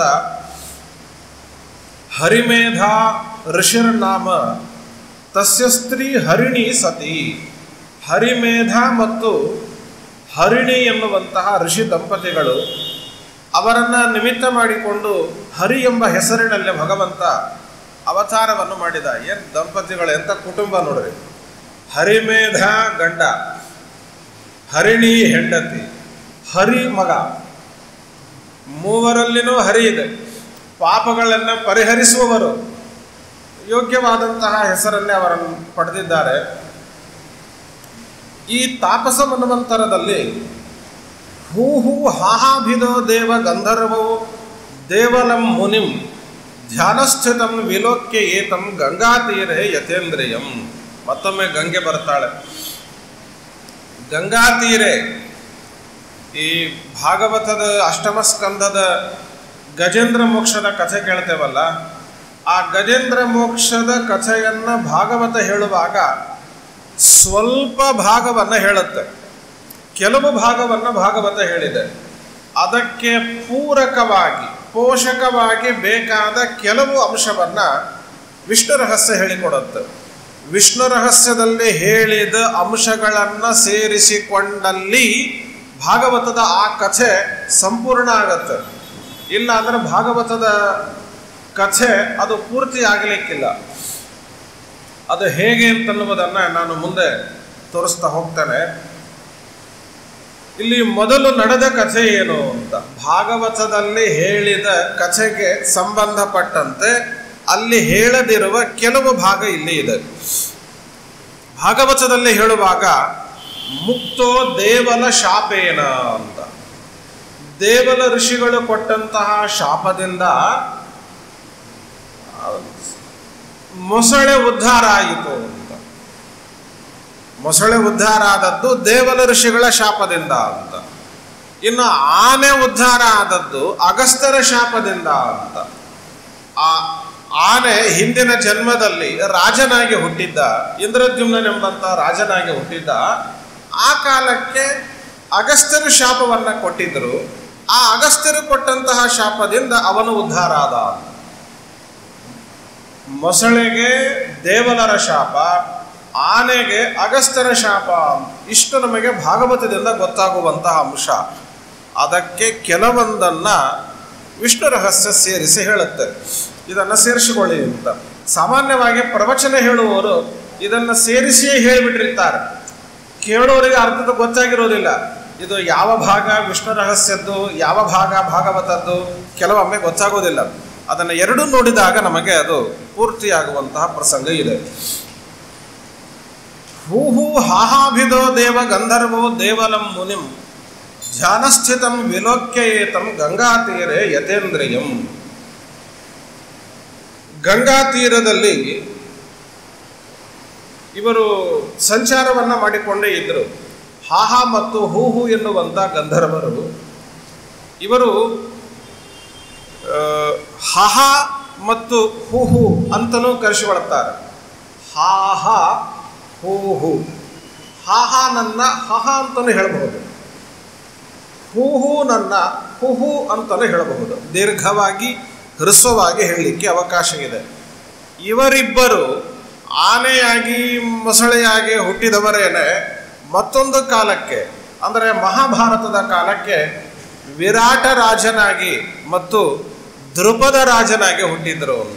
ಹರಿಮೇಧ ಋಷಿರ್ನಾಮ ತಸ್ಯ ಸ್ತ್ರೀ ಹರಿಣಿ ಸತಿ. ಹರಿಮೇಧ ಮತ್ತು ಹರಿಣಿ ಎನ್ನುವಂತಹ ಋಷಿ ದಂಪತಿಗಳು, ಅವರನ್ನು ನಿಮಿತ್ತ ಮಾಡಿಕೊಂಡು ಹರಿ ಎಂಬ ಹೆಸರಿನಲ್ಲಿ ಭಗವಂತ ಅವತಾರವನ್ನು ಮಾಡಿದ. ಏನು ದಂಪತಿಗಳು, ಎಂಥ ಕುಟುಂಬ ನೋಡ್ರಿ. ಹರಿಮೇಧ ಗಂಡ, ಹರಿಣಿ ಹೆಂಡತಿ, ಹರಿ ಮಗ. ಮೂವರಲ್ಲಿನೂ ಹರಿ ಇದೆ. ಪಾಪಗಳನ್ನು ಪರಿಹರಿಸುವವರು, ಯೋಗ್ಯವಾದಂತಹ ಹೆಸರನ್ನೇ ಅವರನ್ನು ಪಡೆದಿದ್ದಾರೆ. ಈ ತಾಪಸ ಮನ್ವಂತರದಲ್ಲಿ ಹೂ ಹೂ ಹಾಹಾಭಿದೋ ದೇವ ಗಂಧರ್ವವು ದೇವಲಂ ಮುನಿಂ ಧ್ಯಾನಸ್ಥಿತಂ ವಿಲೋಕ್ಯ ಏತಂ ಗಂಗಾತೀರೆ ಯತೇಂದ್ರಿಯಂ. ಮತ್ತೊಮ್ಮೆ ಗಂಗೆ ಬರ್ತಾಳೆ. ಗಂಗಾತೀರೆ, ಈ ಭಾಗವತದ ಅಷ್ಟಮ ಸ್ಕಂಧದ ಗಜೇಂದ್ರ ಮೋಕ್ಷದ ಕಥೆ ಕೇಳ್ತೇವಲ್ಲ, ಆ ಗಜೇಂದ್ರ ಮೋಕ್ಷದ ಕಥೆಯನ್ನು ಭಾಗವತ ಹೇಳುವಾಗ ಸ್ವಲ್ಪ ಭಾಗವನ್ನು ಹೇಳುತ್ತೆ, ಕೆಲವು ಭಾಗವನ್ನು ಭಾಗವತ ಹೇಳಿದೆ. ಅದಕ್ಕೆ ಪೂರಕವಾಗಿ ಪೋಷಕವಾಗಿ ಬೇಕಾದ ಕೆಲವು ಅಂಶವನ್ನು ವಿಷ್ಣು ರಹಸ್ಯ ಹೇಳಿಕೊಡುತ್ತೆ. ವಿಷ್ಣು ರಹಸ್ಯದಲ್ಲಿ ಹೇಳಿದ ಅಂಶಗಳನ್ನು ಸೇರಿಸಿಕೊಂಡಲ್ಲಿ ಭಾಗವತದ ಆ ಕಥೆ ಸಂಪೂರ್ಣ ಆಗತ್ತೆ. ಇಲ್ಲ ಅಂದರೆ ಭಾಗವತದ ಕಥೆ ಅದು ಪೂರ್ತಿ ಆಗಲಿಕ್ಕಿಲ್ಲ. ಅದು ಹೇಗೆ ಅಂತನ್ನುವುದನ್ನು ನಾನು ಮುಂದೆ ತೋರಿಸ್ತಾ ಹೋಗ್ತೇನೆ. ಇಲ್ಲಿ ಮೊದಲು ನಡೆದ ಕಥೆ ಏನು ಅಂತ, ಭಾಗವತದಲ್ಲಿ ಹೇಳಿದ ಕಥೆಗೆ ಸಂಬಂಧಪಟ್ಟಂತೆ ಅಲ್ಲಿ ಹೇಳದಿರುವ ಕೆಲವು ಭಾಗ ಇಲ್ಲಿ ಇದೆ. ಭಾಗವತದಲ್ಲಿ ಹೇಳುವಾಗ ಮುಕ್ತೋ ದೇವಲ ಶಾಪೇನ ಅಂತ, ದೇವಲ ಋಷಿಗಳು ಕೊಟ್ಟಂತಹ ಶಾಪದಿಂದ ಮೊಸಳೆ ಉದ್ಧಾರ ಆಯಿತು ಅಂತ. ಮೊಸಳೆ ಉದ್ಧಾರ ಆದದ್ದು ದೇವಲ ಋಷಿಗಳ ಶಾಪದಿಂದ ಅಂತ. ಇನ್ನು ಆನೆ ಉದ್ಧಾರ ಆದದ್ದು ಅಗಸ್ತ್ಯರ ಶಾಪದಿಂದ ಅಂತ. ಆ ಆನೆ ಹಿಂದಿನ ಜನ್ಮದಲ್ಲಿ ರಾಜನಾಗಿ ಹುಟ್ಟಿದ್ದ, ಇಂದ್ರದ್ಯುಮ್ನೆಂಬಂತ ರಾಜನಾಗಿ ಹುಟ್ಟಿದ್ದ. ಆ ಕಾಲಕ್ಕೆ ಅಗಸ್ತ್ಯರು ಶಾಪವನ್ನು ಕೊಟ್ಟಿದ್ದರು. ಆ ಅಗಸ್ತ್ಯರು ಕೊಟ್ಟಂತಹ ಶಾಪದಿಂದ ಅವನು ಉದ್ಧಾರ ಆದ. ಮೊಸಳೆಗೆ ದೇವಲರ ಶಾಪ, ಆನೆಗೆ ಅಗಸ್ತ್ಯರ ಶಾಪ, ಇಷ್ಟು ನಮಗೆ ಭಾಗವತದಿಂದ ಗೊತ್ತಾಗುವಂತಹ ಅಂಶ. ಅದಕ್ಕೆ ಕೆಲವೊಂದನ್ನು ವಿಷ್ಣು ರಹಸ್ಯ ಸೇರಿಸಿ ಹೇಳುತ್ತೆ. ಇದನ್ನು ಸೇರಿಸಿಕೊಳ್ಳಿ ಅಂತ. ಸಾಮಾನ್ಯವಾಗಿ ಪ್ರವಚನ ಹೇಳುವವರು ಇದನ್ನು ಸೇರಿಸಿಯೇ ಹೇಳಿಬಿಟ್ಟಿರ್ತಾರೆ. ಕೇಳೋರಿಗೆ ಅರ್ಥದ ಗೊತ್ತಾಗಿರೋದಿಲ್ಲ. ಇದು ಯಾವ ಭಾಗ ವಿಷ್ಣು ರಹಸ್ಯದ್ದು, ಯಾವ ಭಾಗ ಭಾಗವತದ್ದು ಕೆಲವೊಮ್ಮೆ ಗೊತ್ತಾಗೋದಿಲ್ಲ. ಅದನ್ನು ಎರಡೂ ನೋಡಿದಾಗ ನಮಗೆ ಅದು ಪೂರ್ತಿಯಾಗುವಂತಹ ಪ್ರಸಂಗ ಇದೆ. ಹೂ ಹೂ ಹಾಹಾಭಿದೋ ದೇವ ಗಂಧರ್ವೋ ದೇವಲಂ ಮುನಿಂ ಧ್ಯಾನಸ್ಥಿತಂ ವಿಲೋಕ್ಯಯೇತಂ ಗಂಗಾತೀರೆ ಯತೇಂದ್ರಿಯಂ. ಗಂಗಾ ತೀರದಲ್ಲಿ ಇವರು ಸಂಚಾರವನ್ನು ಮಾಡಿಕೊಂಡೇ ಇದ್ದರು. ಹಾಹಾ ಮತ್ತು ಹೂಹು ಎನ್ನುವಂಥ ಗಂಧರ್ವರು ಇವರು ಹಾಹಾ ಮತ್ತು ಹೂಹು ಅಂತಲೂ ಕರೆಸಿಕೊಳ್ತಾರೆ. ಹಾಹಾ ಹೂಹು, ಹಾಹಾ ನನ್ನ ಹಹ ಅಂತಲೂ ಹೇಳಬಹುದು, ಹೂಹು ನನ್ನ ಹುಹು ಅಂತಲೂ ಹೇಳಬಹುದು. ದೀರ್ಘವಾಗಿ ಹ್ರಸ್ವವಾಗಿ ಹೇಳಲಿಕ್ಕೆ ಅವಕಾಶ ಇದೆ. ಇವರಿಬ್ಬರು ಆನೆಯಾಗಿ ಮೊಸಳೆಯಾಗಿ ಹುಟ್ಟಿದವರೇನೆ ಮತ್ತೊಂದು ಕಾಲಕ್ಕೆ ಅಂದರೆ ಮಹಾಭಾರತದ ಕಾಲಕ್ಕೆ ವಿರಾಟ ರಾಜನಾಗಿ ಮತ್ತು ದ್ರುಪದ ರಾಜನಾಗಿ ಹುಟ್ಟಿದ್ರು ಅಂತ.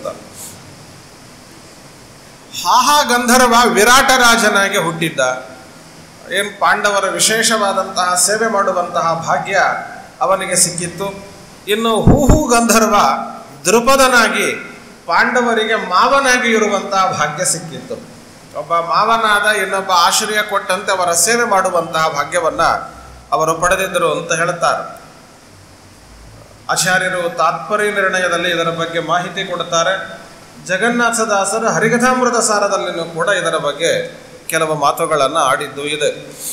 ಹಾಹಾ ಗಂಧರ್ವ ವಿರಾಟ ರಾಜನಾಗಿ ಹುಟ್ಟಿದ್ದ. ಏನು ಪಾಂಡವರ ವಿಶೇಷವಾದಂತಹ ಸೇವೆ ಮಾಡುವಂತಹ ಭಾಗ್ಯ ಅವನಿಗೆ ಸಿಕ್ಕಿತ್ತು. ಇನ್ನು ಹೂಹು ಗಂಧರ್ವ ದ್ರುಪದನಾಗಿ ಪಾಂಡವರಿಗೆ ಮಾವನಾಗಿ ಇರುವಂತಹ ಭಾಗ್ಯ ಸಿಕ್ಕಿತ್ತು. ಒಬ್ಬ ಮಾವನಾದ ಇನ್ನೊಬ್ಬ ಆಶ್ರಯ ಕೊಟ್ಟಂತೆ ಅವರ ಸೇವೆ ಮಾಡುವಂತಹ ಭಾಗ್ಯವನ್ನು ಅವರು ಪಡೆದಿದ್ದರು ಅಂತ ಹೇಳ್ತಾರೆ. ಆಚಾರ್ಯರು ತಾತ್ಪರ್ಯ ನಿರ್ಣಯದಲ್ಲಿ ಇದರ ಬಗ್ಗೆ ಮಾಹಿತಿ ಕೊಡುತ್ತಾರೆ. ಜಗನ್ನಾಥದಾಸರ ಹರಿಕಥಾಮೃತ ಸಾರದಲ್ಲಿನೂ ಕೂಡ ಇದರ ಬಗ್ಗೆ ಕೆಲವು ಮಾತುಗಳನ್ನು ಆಡಿದ್ದು ಇದೆ.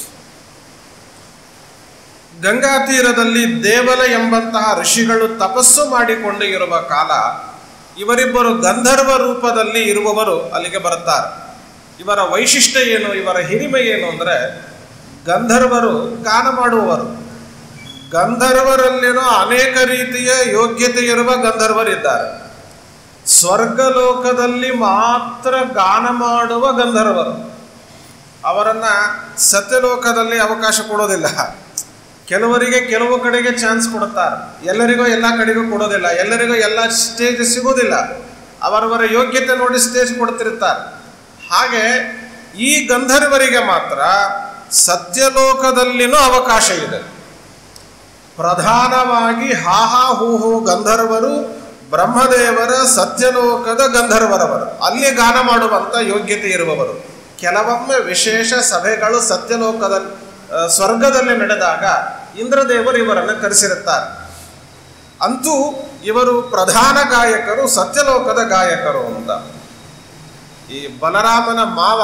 ಗಂಗಾ ತೀರದಲ್ಲಿ ದೇವಲ ಎಂಬಂತಹ ಋಷಿಗಳು ತಪಸ್ಸು ಮಾಡಿಕೊಂಡು ಇರುವ ಕಾಲ ಇವರಿಬ್ಬರು ಗಂಧರ್ವ ರೂಪದಲ್ಲಿ ಇರುವವರು ಅಲ್ಲಿಗೆ ಬರುತ್ತಾರೆ. ಇವರ ವೈಶಿಷ್ಟ್ಯ ಏನು, ಇವರ ಹಿರಿಮೆ ಏನು ಅಂದರೆ ಗಂಧರ್ವರು ಗಾನ ಮಾಡುವವರು. ಗಂಧರ್ವರಲ್ಲಿನೋ ಅನೇಕ ರೀತಿಯ ಯೋಗ್ಯತೆ ಇರುವ ಗಂಧರ್ವರಿದ್ದಾರೆ. ಸ್ವರ್ಗಲೋಕದಲ್ಲಿ ಮಾತ್ರ ಗಾನ ಮಾಡುವ ಗಂಧರ್ವರು. ಅವರನ್ನು ಸತ್ಯಲೋಕದಲ್ಲಿ ಅವಕಾಶ ಕೊಡೋದಿಲ್ಲ. ಕೆಲವರಿಗೆ ಕೆಲವು ಕಡೆಗೆ ಚಾನ್ಸ್ ಕೊಡುತ್ತಾರೆ, ಎಲ್ಲರಿಗೂ ಎಲ್ಲ ಕಡೆಗೂ ಕೊಡೋದಿಲ್ಲ, ಎಲ್ಲರಿಗೂ ಎಲ್ಲ ಸ್ಟೇಜ್ ಸಿಗೋದಿಲ್ಲ. ಅವರವರ ಯೋಗ್ಯತೆ ನೋಡಿ ಸ್ಟೇಜ್ ಕೊಡ್ತಿರ್ತಾರೆ. ಹಾಗೆ ಈ ಗಂಧರ್ವರಿಗೆ ಮಾತ್ರ ಸತ್ಯಲೋಕದಲ್ಲಿನೂ ಅವಕಾಶ ಇದೆ. ಪ್ರಧಾನವಾಗಿ ಹಾಹಾ ಹೂಹು ಗಂಧರ್ವರು ಬ್ರಹ್ಮದೇವರ ಸತ್ಯಲೋಕದ ಗಂಧರ್ವರವರು, ಅಲ್ಲಿ ಗಾನ ಮಾಡುವಂಥ ಯೋಗ್ಯತೆ ಇರುವವರು. ಕೆಲವೊಮ್ಮೆ ವಿಶೇಷ ಸಭೆಗಳು ಸತ್ಯಲೋಕದ ಸ್ವರ್ಗದಲ್ಲಿ ನಡೆದಾಗ ಇಂದ್ರದೇವರು ಇವರನ್ನು ಕರೆಸಿರುತ್ತಾರೆ. ಅಂತೂ ಇವರು ಪ್ರಧಾನ ಗಾಯಕರು, ಸತ್ಯಲೋಕದ ಗಾಯಕರು ಅಂತ. ಈ ಬಲರಾಮನ ಮಾವ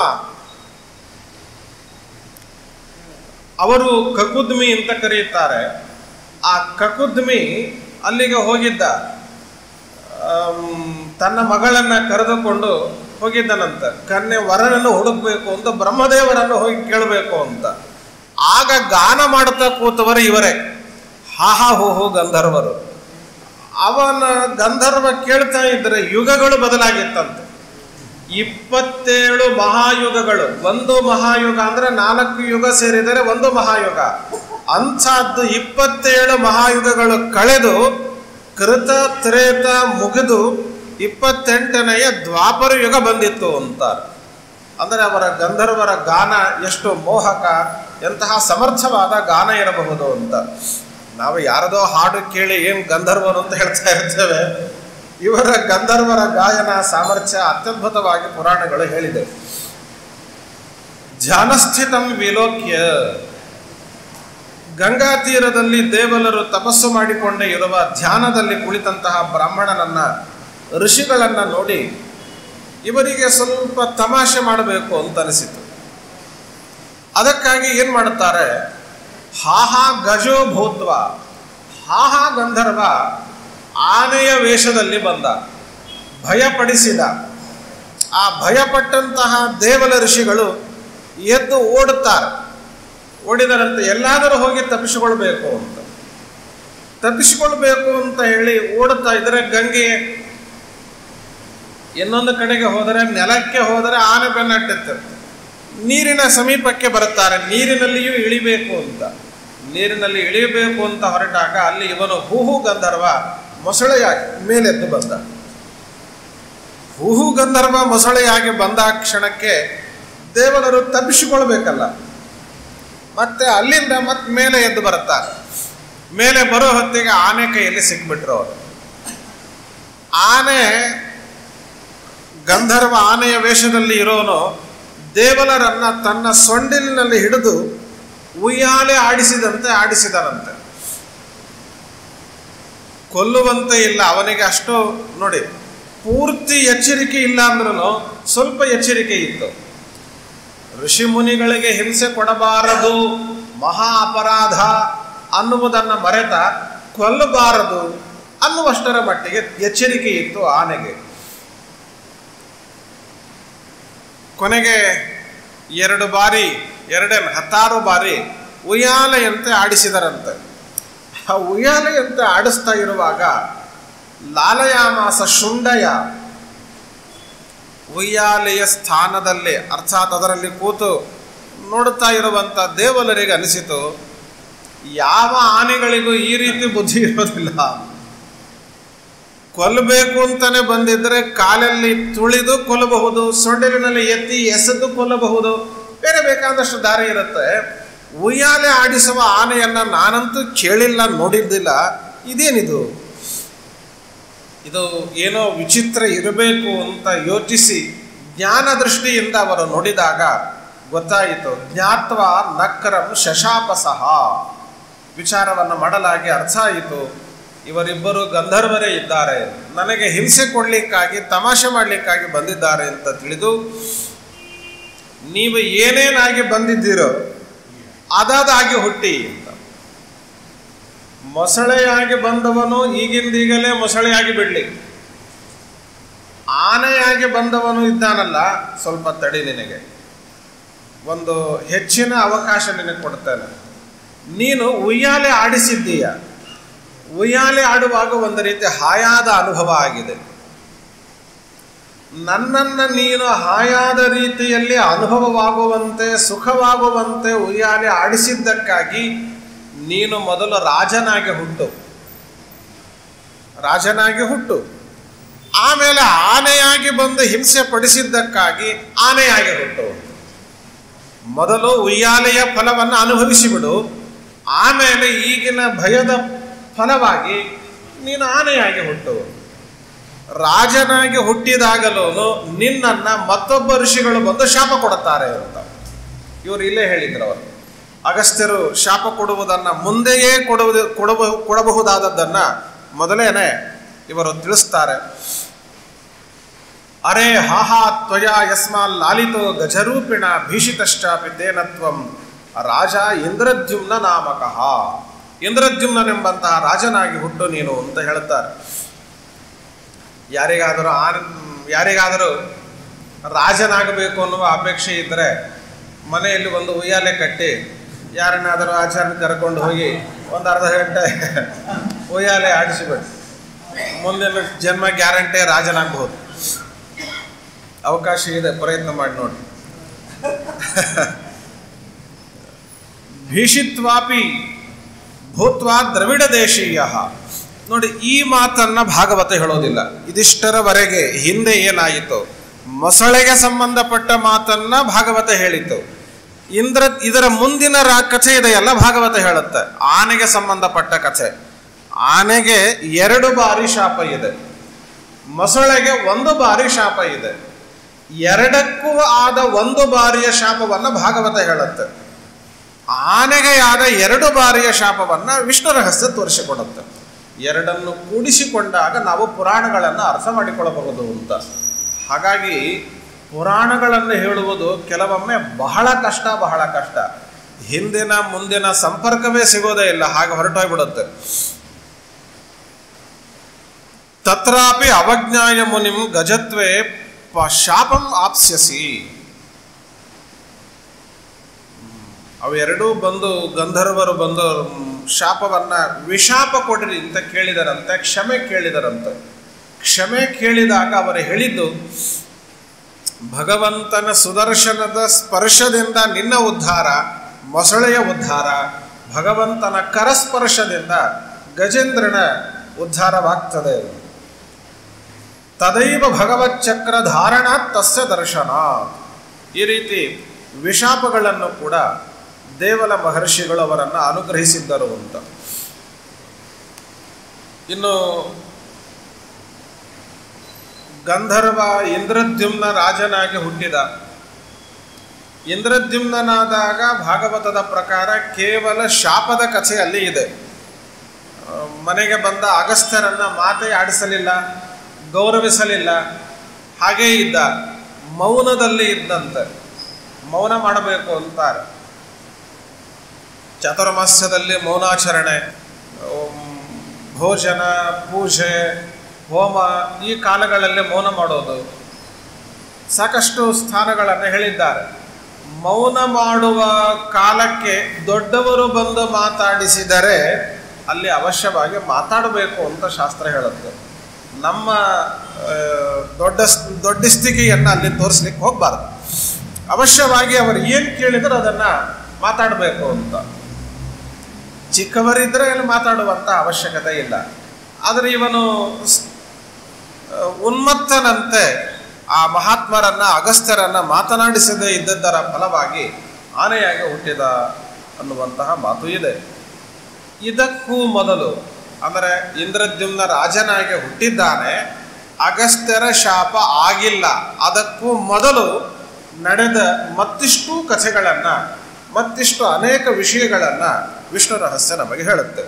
ಅವರು ಕಕುದ್ಮಿ ಅಂತ ಕರೆಯುತ್ತಾರೆ. ಆ ಕಕುದ್ಮಿ ಅಲ್ಲಿಗೆ ಹೋಗಿದ್ದ. ತನ್ನ ಮಗಳನ್ನು ಕರೆದುಕೊಂಡು ಹೋಗಿದ್ದನಂತ. ಕನ್ಯೆ ವರನನ್ನು ಹುಡುಕಬೇಕು ಅಂತ ಬ್ರಹ್ಮದೇವರನ್ನು ಹೋಗಿ ಕೇಳಬೇಕು ಅಂತ. ಆಗ ಗಾನ ಮಾಡುತ್ತಾ ಕೂತವರು ಇವರೇ, ಹಾಹಾ ಹೋಹೋ ಗಂಧರ್ವರು. ಅವನ ಗಂಧರ್ವ ಕೇಳ್ತಾ ಇದ್ರೆ ಯುಗಗಳು ಬದಲಾಗಿತ್ತಂತೆ. ಇಪ್ಪತ್ತೇಳು ಮಹಾಯುಗಗಳು, ಒಂದು ಮಹಾಯುಗ ಅಂದ್ರೆ ನಾಲ್ಕು ಯುಗ ಸೇರಿದರೆ ಒಂದು ಮಹಾಯುಗ. ಅಂಥದ್ದು ಇಪ್ಪತ್ತೇಳು ಮಹಾಯುಗಗಳು ಕಳೆದು ಕೃತ ತ್ರೇತ ಮುಗಿದು ಇಪ್ಪತ್ತೆಂಟನೆಯ ದ್ವಾಪರ ಯುಗ ಬಂದಿತ್ತು ಅಂತಾರೆ. ಅಂದರೆ ಅವರ ಗಂಧರ್ವರ ಗಾನ ಎಷ್ಟು ಮೋಹಕ, ಎಂತಹ ಸಮರ್ಥವಾದ ಗಾನ ಇರಬಹುದು ಅಂತ. ನಾವು ಯಾರದೋ ಹಾಡು ಕೇಳಿ ಏನು ಗಂಧರ್ವರು ಅಂತ ಹೇಳ್ತಾ ಇರ್ತೇವೆ. ಇವರ ಗಂಧರ್ವರ ಗಾಯನ ಸಾಮರ್ಥ್ಯ ಅತ್ಯದ್ಭುತವಾಗಿ ಪುರಾಣಗಳು ಹೇಳಿದೆ. ಧ್ಯಾನಸ್ಥಿತಂ ವಿಲೋಕ್ಯ, ಗಂಗಾ ತೀರದಲ್ಲಿ ದೇವಲರು ತಪಸ್ಸು ಮಾಡಿಕೊಂಡೇ ಇರುವ ಧ್ಯಾನದಲ್ಲಿ ಕುಳಿತಂತಹ ಬ್ರಾಹ್ಮಣನನ್ನ, ಋಷಿಗಳನ್ನು ನೋಡಿ ಇವರಿಗೆ ಸ್ವಲ್ಪ ತಮಾಷೆ ಮಾಡಬೇಕು ಅಂತ ಅನಿಸಿತು. ಅದಕ್ಕಾಗಿ ಏನು ಮಾಡುತ್ತಾರೆ, ಹಾಹಾ ಗಜೋ ಭೂತ್ವ, ಹಾಹಾ ಗಂಧರ್ವ ಆನೆಯ ವೇಷದಲ್ಲಿ ಬಂದ, ಭಯಪಡಿಸಿದ. ಆ ಭಯಪಟ್ಟಂತಹ ದೇವಲ ಋಷಿಗಳು ಎದ್ದು ಓಡುತ್ತಾರೆ. ಓಡಿದರಂತೆ ಎಲ್ಲಾದರೂ ಹೋಗಿ ತಪ್ಪಿಸಿಕೊಳ್ಬೇಕು ಅಂತ. ತಪ್ಪಿಸಿಕೊಳ್ಬೇಕು ಅಂತ ಹೇಳಿ ಓಡುತ್ತಾ ಇದ್ರೆ ಗಂಗೆ ಇನ್ನೊಂದು ಕಡೆಗೆ ಹೋದರೆ, ನೆಲಕ್ಕೆ ಹೋದರೆ ಆನೆ ಬೆನ್ನಟ್ಟಿರ್ತಾರೆ. ನೀರಿನ ಸಮೀಪಕ್ಕೆ ಬರುತ್ತಾರೆ, ನೀರಿನಲ್ಲಿಯೂ ಇಳಿಬೇಕು ಅಂತ. ನೀರಿನಲ್ಲಿ ಇಳಿಯಬೇಕು ಅಂತ ಹೊರಟಾಗ ಅಲ್ಲಿ ಇವನು ಹೂಹು ಗಂಧರ್ವ ಮೊಸಳೆಯಾಗಿ ಮೇಲೆದ್ದು ಬಂದ. ಹೂಹು ಗಂಧರ್ವ ಮೊಸಳೆಯಾಗಿ ಬಂದ ಕ್ಷಣಕ್ಕೆ ದೇವಲರು ತಪ್ಪಿಸಿಕೊಳ್ಬೇಕಲ್ಲ, ಮತ್ತೆ ಅಲ್ಲಿಂದ ಮತ್ತೆ ಮೇಲೆ ಎದ್ದು ಬರುತ್ತಾರೆ. ಮೇಲೆ ಬರೋ ಹೊತ್ತಿಗೆ ಆನೆ ಕೈಯಲ್ಲಿ ಸಿಕ್ಬಿಟ್ರು ಅವರು. ಆನೆ, ಗಂಧರ್ವ ಆನೆಯ ವೇಷದಲ್ಲಿ ಇರೋನು ದೇವಲರನ್ನ ತನ್ನ ಸೊಂಡಿಲಿನಲ್ಲಿ ಹಿಡಿದು ಉಯ್ಯಾಲೆ ಆಡಿಸಿದಂತೆ ಆಡಿಸಿದನಂತೆ. ಕೊಲ್ಲುವಂತೆ ಇಲ್ಲ ಅವನಿಗೆ, ಅಷ್ಟು ನೋಡಿ, ಪೂರ್ತಿ ಎಚ್ಚರಿಕೆ ಇಲ್ಲ ಅಂದ್ರೂ ಸ್ವಲ್ಪ ಎಚ್ಚರಿಕೆ ಇತ್ತು. ಋಷಿ ಮುನಿಗಳಿಗೆ ಹಿಂಸೆ ಕೊಡಬಾರದು, ಮಹಾ ಅಪರಾಧ ಅನ್ನುವುದನ್ನು ಮರೆತ ಕೊಲ್ಲಬಾರದು ಅನ್ನುವಷ್ಟರ ಮಟ್ಟಿಗೆ ಎಚ್ಚರಿಕೆ ಇತ್ತು ಆನೆಗೆ. ಕೊನೆಗೆ ಎರಡು ಬಾರಿ, ಎರಡೇನು ಹತ್ತಾರು ಬಾರಿ ಉಯ್ಯಾಲೆಯಂತೆ ಆಡಿಸಿದರಂತೆ. ಆ ಉಯ್ಯಾಲೆಯಂತೆ ಆಡಿಸ್ತಾ ಇರುವಾಗ ಲಾಲಯಾಮಾಸ ಶುಂಡಯ ಉಯ್ಯಾಲೆಯ ಸ್ಥಾನದಲ್ಲಿ, ಅರ್ಥಾತ್ ಅದರಲ್ಲಿ ಕೂತು ನೋಡುತ್ತಾ ಇರುವಂಥ ದೇವಲರಿಗೆ ಅನಿಸಿತು, ಯಾವ ಆನೆಗಳಿಗೂ ಈ ರೀತಿ ಬುದ್ಧಿ ಇರೋದಿಲ್ಲ. ಕೊಲ್ಲಬೇಕು ಅಂತಾನೆ ಬಂದಿದ್ರೆ ಕಾಲಲ್ಲಿ ತುಳಿದು ಕೊಲ್ಲಬಹುದು, ಸೊಂಡಿಲಿನಲ್ಲಿ ಎತ್ತಿ ಎಸೆದು ಕೊಲ್ಲಬಹುದು, ಬೇರೆ ಬೇಕಾದಷ್ಟು ದಾರಿ ಇರುತ್ತೆ. ಉಯ್ಯಾಲೆ ಆಡಿಸುವ ಆನೆಯನ್ನು ನಾನಂತೂ ಕೇಳಿಲ್ಲ, ನೋಡಿದ್ದಿಲ್ಲ. ಇದೇನಿದು, ಇದು ಏನೋ ವಿಚಿತ್ರ ಇರಬೇಕು ಅಂತ ಯೋಚಿಸಿ ಜ್ಞಾನ ದೃಷ್ಟಿಯಿಂದ ಅವರು ನೋಡಿದಾಗ ಗೊತ್ತಾಯಿತು. ಜ್ಞಾತ್ವ ನಕ್ಕರಂ ಶಶಾಪಸಹ, ವಿಚಾರವನ್ನು ಮಾಡಲಾಗಿ ಅರ್ಥ ಆಯಿತು, ಇವರಿಬ್ಬರು ಗಂಧರ್ವರೇ ಇದ್ದಾರೆ, ನನಗೆ ಹಿಂಸೆ ಕೊಡಲಿಕ್ಕಾಗಿ, ತಮಾಷೆ ಮಾಡಲಿಕ್ಕಾಗಿ ಬಂದಿದ್ದಾರೆ ಅಂತ ತಿಳಿದು, ನೀವು ಏನೇನಾಗಿ ಬಂದಿದ್ದೀರೋ ಅದಾದಾಗಿ ಹುಟ್ಟಿ ಅಂತ. ಮೊಸಳೆಯಾಗಿ ಬಂದವನು ಈಗಿಂದೀಗಲೇ ಮೊಸಳೆಯಾಗಿ ಬಿಡಲಿ, ಆನೆಯಾಗಿ ಬಂದವನು ಇದ್ದಾನಲ್ಲ, ಸ್ವಲ್ಪ ತಡಿ, ನಿನಗೆ ಒಂದು ಹೆಚ್ಚಿನ ಅವಕಾಶ ನಿನಗೆ ಕೊಡ್ತೇನೆ. ನೀನು ಉಯ್ಯಾಲೆ ಆಡಿಸಿದ್ದೀಯ, ಉಯ್ಯಾಲೆ ಆಡುವಾಗ ಒಂದು ರೀತಿ ಹಾಯಾದ ಅನುಭವ ಆಗಿದೆ. ನನ್ನನ್ನು ನೀನು ಹಾಯಾದ ರೀತಿಯಲ್ಲಿ ಅನುಭವವಾಗುವಂತೆ, ಸುಖವಾಗುವಂತೆ ಉಯ್ಯಾಲೆ ಆಡಿಸಿದ್ದಕ್ಕಾಗಿ ನೀನು ಮೊದಲು ರಾಜನಾಗಿ ಹುಟ್ಟು, ರಾಜನಾಗಿ ಹುಟ್ಟು. ಆಮೇಲೆ ಆನೆಯಾಗಿ ಬಂದು ಹಿಂಸೆ ಪಡಿಸಿದ್ದಕ್ಕಾಗಿ ಆನೆಯಾಗಿ ಹುಟ್ಟು. ಮೊದಲು ಉಯ್ಯಾಲೆಯ ಫಲವನ್ನು ಅನುಭವಿಸಿಬಿಡು, ಆಮೇಲೆ ಈಗಿನ ಭಯದ ಫಲವಾಗಿ ನೀನು ಆನೆಯಾಗಿ ಹುಟ್ಟು. ರಾಜನಾಗಿ ಹುಟ್ಟಿದಾಗಲೂ ನಿನ್ನನ್ನ ಮತ್ತೊಬ್ಬ ಋಷಿಗಳು ಬಂದು ಶಾಪ ಕೊಡುತ್ತಾರೆ ಅಂತ ಇವರು ಇಲ್ಲೇ ಹೇಳಿದ್ರು. ಅವರು ಅಗಸ್ತ್ಯರು ಶಾಪ ಕೊಡುವುದನ್ನು ಮುಂದೆಯೇ ಕೊಡುವುದು ಕೊಡಬ ಕೊಡಬಹುದಾದದ್ದನ್ನು ಮೊದಲೇನೆ ಇವರು ತಿಳಿಸ್ತಾರೆ. ಅರೆ ಹಾಹಾ ತ್ವಯಾ ಯಸ್ಮಾಲ್ ಲಾಲಿತೋ ಗಜರೂಪಿಣ ಭೀಷಿತಶ್ಚಾಪಿ ತೇನತ್ವಂ ರಾಜ ಇಂದ್ರದ್ಯುಮ್ನ ನಾಮಕಃ, ಇಂದ್ರದ್ಯುಮ್ನನೆಂಬಂತಹ ರಾಜನಾಗಿ ಹುಟ್ಟು ನೀನು ಅಂತ ಹೇಳ್ತಾರೆ. ಯಾರಿಗಾದರೂ ಆನ ಯಾರಿಗಾದರೂ ರಾಜನಾಗಬೇಕು ಅನ್ನುವ ಅಪೇಕ್ಷೆ ಇದ್ದರೆ ಮನೆಯಲ್ಲಿ ಒಂದು ಉಯ್ಯಾಲೆ ಕಟ್ಟಿ ಯಾರನ್ನಾದರೂ ಆಚಾರ್ಯ ಕರ್ಕೊಂಡು ಹೋಗಿ ಒಂದು ಅರ್ಧ ಗಂಟೆ ಉಯ್ಯಾಲೆ ಆಡಿಸಿಬಿಟ್ಟು ಮುಂದಿನ ಜನ್ಮ ಗ್ಯಾರಂಟಿ ರಾಜನಾಗಬಹುದು. ಅವಕಾಶ ಇದೆ, ಪ್ರಯತ್ನ ಮಾಡಿ ನೋಡಿ. ಭೀಷಿತ್ವಾಪಿ ಭೂತ್ವಾ ದ್ರವಿಡ ದೇಶೀಯ. ನೋಡಿ, ಈ ಮಾತನ್ನು ಭಾಗವತ ಹೇಳೋದಿಲ್ಲ. ಇದಿಷ್ಟರವರೆಗೆ ಹಿಂದೆ ಏನಾಯಿತು, ಮೊಸಳೆಗೆ ಸಂಬಂಧಪಟ್ಟ ಮಾತನ್ನ ಭಾಗವತ ಹೇಳಿತು. ಇಂದ್ರ ಇದರ ಮುಂದಿನ ರಾ ಕಥೆ ಇದೆಯಲ್ಲ ಭಾಗವತ ಹೇಳುತ್ತೆ, ಆನೆಗೆ ಸಂಬಂಧಪಟ್ಟ ಕಥೆ. ಆನೆಗೆ ಎರಡು ಬಾರಿ ಶಾಪ ಇದೆ, ಮೊಸಳೆಗೆ ಒಂದು ಬಾರಿ ಶಾಪ ಇದೆ. ಎರಡಕ್ಕೂ ಆದ ಒಂದು ಬಾರಿಯ ಶಾಪವನ್ನು ಭಾಗವತ ಹೇಳುತ್ತೆ. ಆನೆಗೆ ಆದ ಎರಡು ಬಾರಿಯ ಶಾಪವನ್ನು ವಿಷ್ಣು ರಹಸ್ಯ ತೋರಿಸಿಕೊಡುತ್ತೆ. ಎರಡನ್ನು ಕೂಡಿಸಿಕೊಂಡಾಗ ನಾವು ಪುರಾಣಗಳನ್ನು ಅರ್ಥ ಮಾಡಿಕೊಳ್ಳಬಹುದು ಅಂತ. ಹಾಗಾಗಿ ಪುರಾಣಗಳನ್ನು ಹೇಳುವುದು ಕೆಲವೊಮ್ಮೆ ಬಹಳ ಕಷ್ಟ ಬಹಳ ಕಷ್ಟ. ಹಿಂದಿನ ಮುಂದಿನ ಸಂಪರ್ಕವೇ ಸಿಗೋದೇ ಇಲ್ಲ, ಹಾಗೆ ಹೊರಟೋಗ್ಬಿಡುತ್ತೆ. ತತ್ರಾಪಿ ಅವಜ್ಞಾಯ ಮುನಿಂ ಗಜತ್ವೇ ಶಾಪಂ ಆಪ್ಸ್ಯಸಿ. ಅವೆರಡೂ ಬಂದು ಗಂಧರ್ವರು ಬಂದು ಶಾಪವನ್ನ ವಿಶಾಪ ಕೊಡಿರಿ ಅಂತ ಕೇಳಿದರಂತೆ, ಕ್ಷಮೆ ಕೇಳಿದರಂತೆ. ಕ್ಷಮೆ ಕೇಳಿದಾಗ ಅವರು ಹೇಳಿದ್ದು, ಭಗವಂತನ ಸುದರ್ಶನದ ಸ್ಪರ್ಶದಿಂದ ನಿನ್ನ ಉದ್ಧಾರ, ಮೊಸಳೆಯ ಉದ್ಧಾರ, ಭಗವಂತನ ಕರಸ್ಪರ್ಶದಿಂದ ಗಜೇಂದ್ರನ ಉದ್ಧಾರವಾಗ್ತದೆ. ತದೈವ ಭಗವಚ್ಚಕ್ರ ಧಾರಣ ತಸ್ಯ ದರ್ಶನ. ಈ ರೀತಿ ವಿಶಾಪಗಳನ್ನು ಕೂಡ ದೇವಲ ಮಹರ್ಷಿಗಳು ಅವರನ್ನು ಅನುಗ್ರಹಿಸಿದ್ದರು ಅಂತ. ಇನ್ನು ಗಂಧರ್ವ ಇಂದ್ರದ್ಯುಮ್ನ ರಾಜನಾಗಿ ಹುಟ್ಟಿದ. ಇಂದ್ರದ್ಯುಮ್ನಾದಾಗ ಭಾಗವತದ ಪ್ರಕಾರ ಕೇವಲ ಶಾಪದ ಕಥೆ ಅಲ್ಲಿ ಇದೆ. ಮನೆಗೆ ಬಂದ ಅಗಸ್ತ್ಯರನ್ನ ಮಾತೆ ಆಡಿಸಲಿಲ್ಲ, ಗೌರವಿಸಲಿಲ್ಲ, ಹಾಗೇ ಇದ್ದ, ಮೌನದಲ್ಲಿ ಇದ್ದಂತೆ. ಮೌನ ಮಾಡಬೇಕು ಅಂತಾರೆ. ಚಾತುರ್ಮಾಸ್ಯದಲ್ಲಿ ಮೌನಾಚರಣೆ, ಭೋಜನ, ಪೂಜೆ, ಹೋಮ ಈ ಕಾಲಗಳಲ್ಲಿ ಮೌನ ಮಾಡೋದು, ಸಾಕಷ್ಟು ಸ್ಥಾನಗಳನ್ನು ಹೇಳಿದ್ದಾರೆ. ಮೌನ ಮಾಡುವ ಕಾಲಕ್ಕೆ ದೊಡ್ಡವರು ಬಂದು ಮಾತಾಡಿಸಿದರೆ ಅಲ್ಲಿ ಅವಶ್ಯವಾಗಿ ಮಾತಾಡಬೇಕು ಅಂತ ಶಾಸ್ತ್ರ ಹೇಳುತ್ತೆ. ನಮ್ಮ ದೊಡ್ಡ ದೊಡ್ಡಸ್ತಿಕೆಯನ್ನು ಅಲ್ಲಿ ತೋರಿಸ್ಲಿಕ್ಕೆ ಹೋಗಬಾರ್ದು. ಅವಶ್ಯವಾಗಿ ಅವರು ಏನು ಕೇಳಿದ್ರು ಅದನ್ನು ಮಾತಾಡಬೇಕು ಅಂತ. ಚಿಕ್ಕವರಿದ್ದರೆ ಇಲ್ಲಿ ಮಾತಾಡುವಂಥ ಅವಶ್ಯಕತೆ ಇಲ್ಲ. ಆದರೆ ಇವನು ಉನ್ಮತ್ತನಂತೆ ಆ ಮಹಾತ್ಮರನ್ನು ಅಗಸ್ತ್ಯರನ್ನು ಮಾತನಾಡಿಸದೇ ಇದ್ದದ್ದರ ಫಲವಾಗಿ ಆನೆಯಾಗಿ ಹುಟ್ಟಿದ ಅನ್ನುವಂತಹ ಮಾತು ಇದೆ. ಇದಕ್ಕೂ ಮೊದಲು ಅಂದರೆ ಇಂದ್ರದ್ಯುಮ್ನ ರಾಜನಾಗಿ ಹುಟ್ಟಿದ್ದಾನೆ, ಅಗಸ್ತ್ಯರ ಶಾಪ ಆಗಿಲ್ಲ. ಅದಕ್ಕೂ ಮೊದಲು ನಡೆದ ಮತ್ತಿಷ್ಟು ಕಥೆಗಳನ್ನು, ಮತ್ತಿಷ್ಟು ಅನೇಕ ವಿಷಯಗಳನ್ನು ವಿಷ್ಣು ರಹಸ್ಯ ನಮಗೆ ಹೇಳುತ್ತೆ.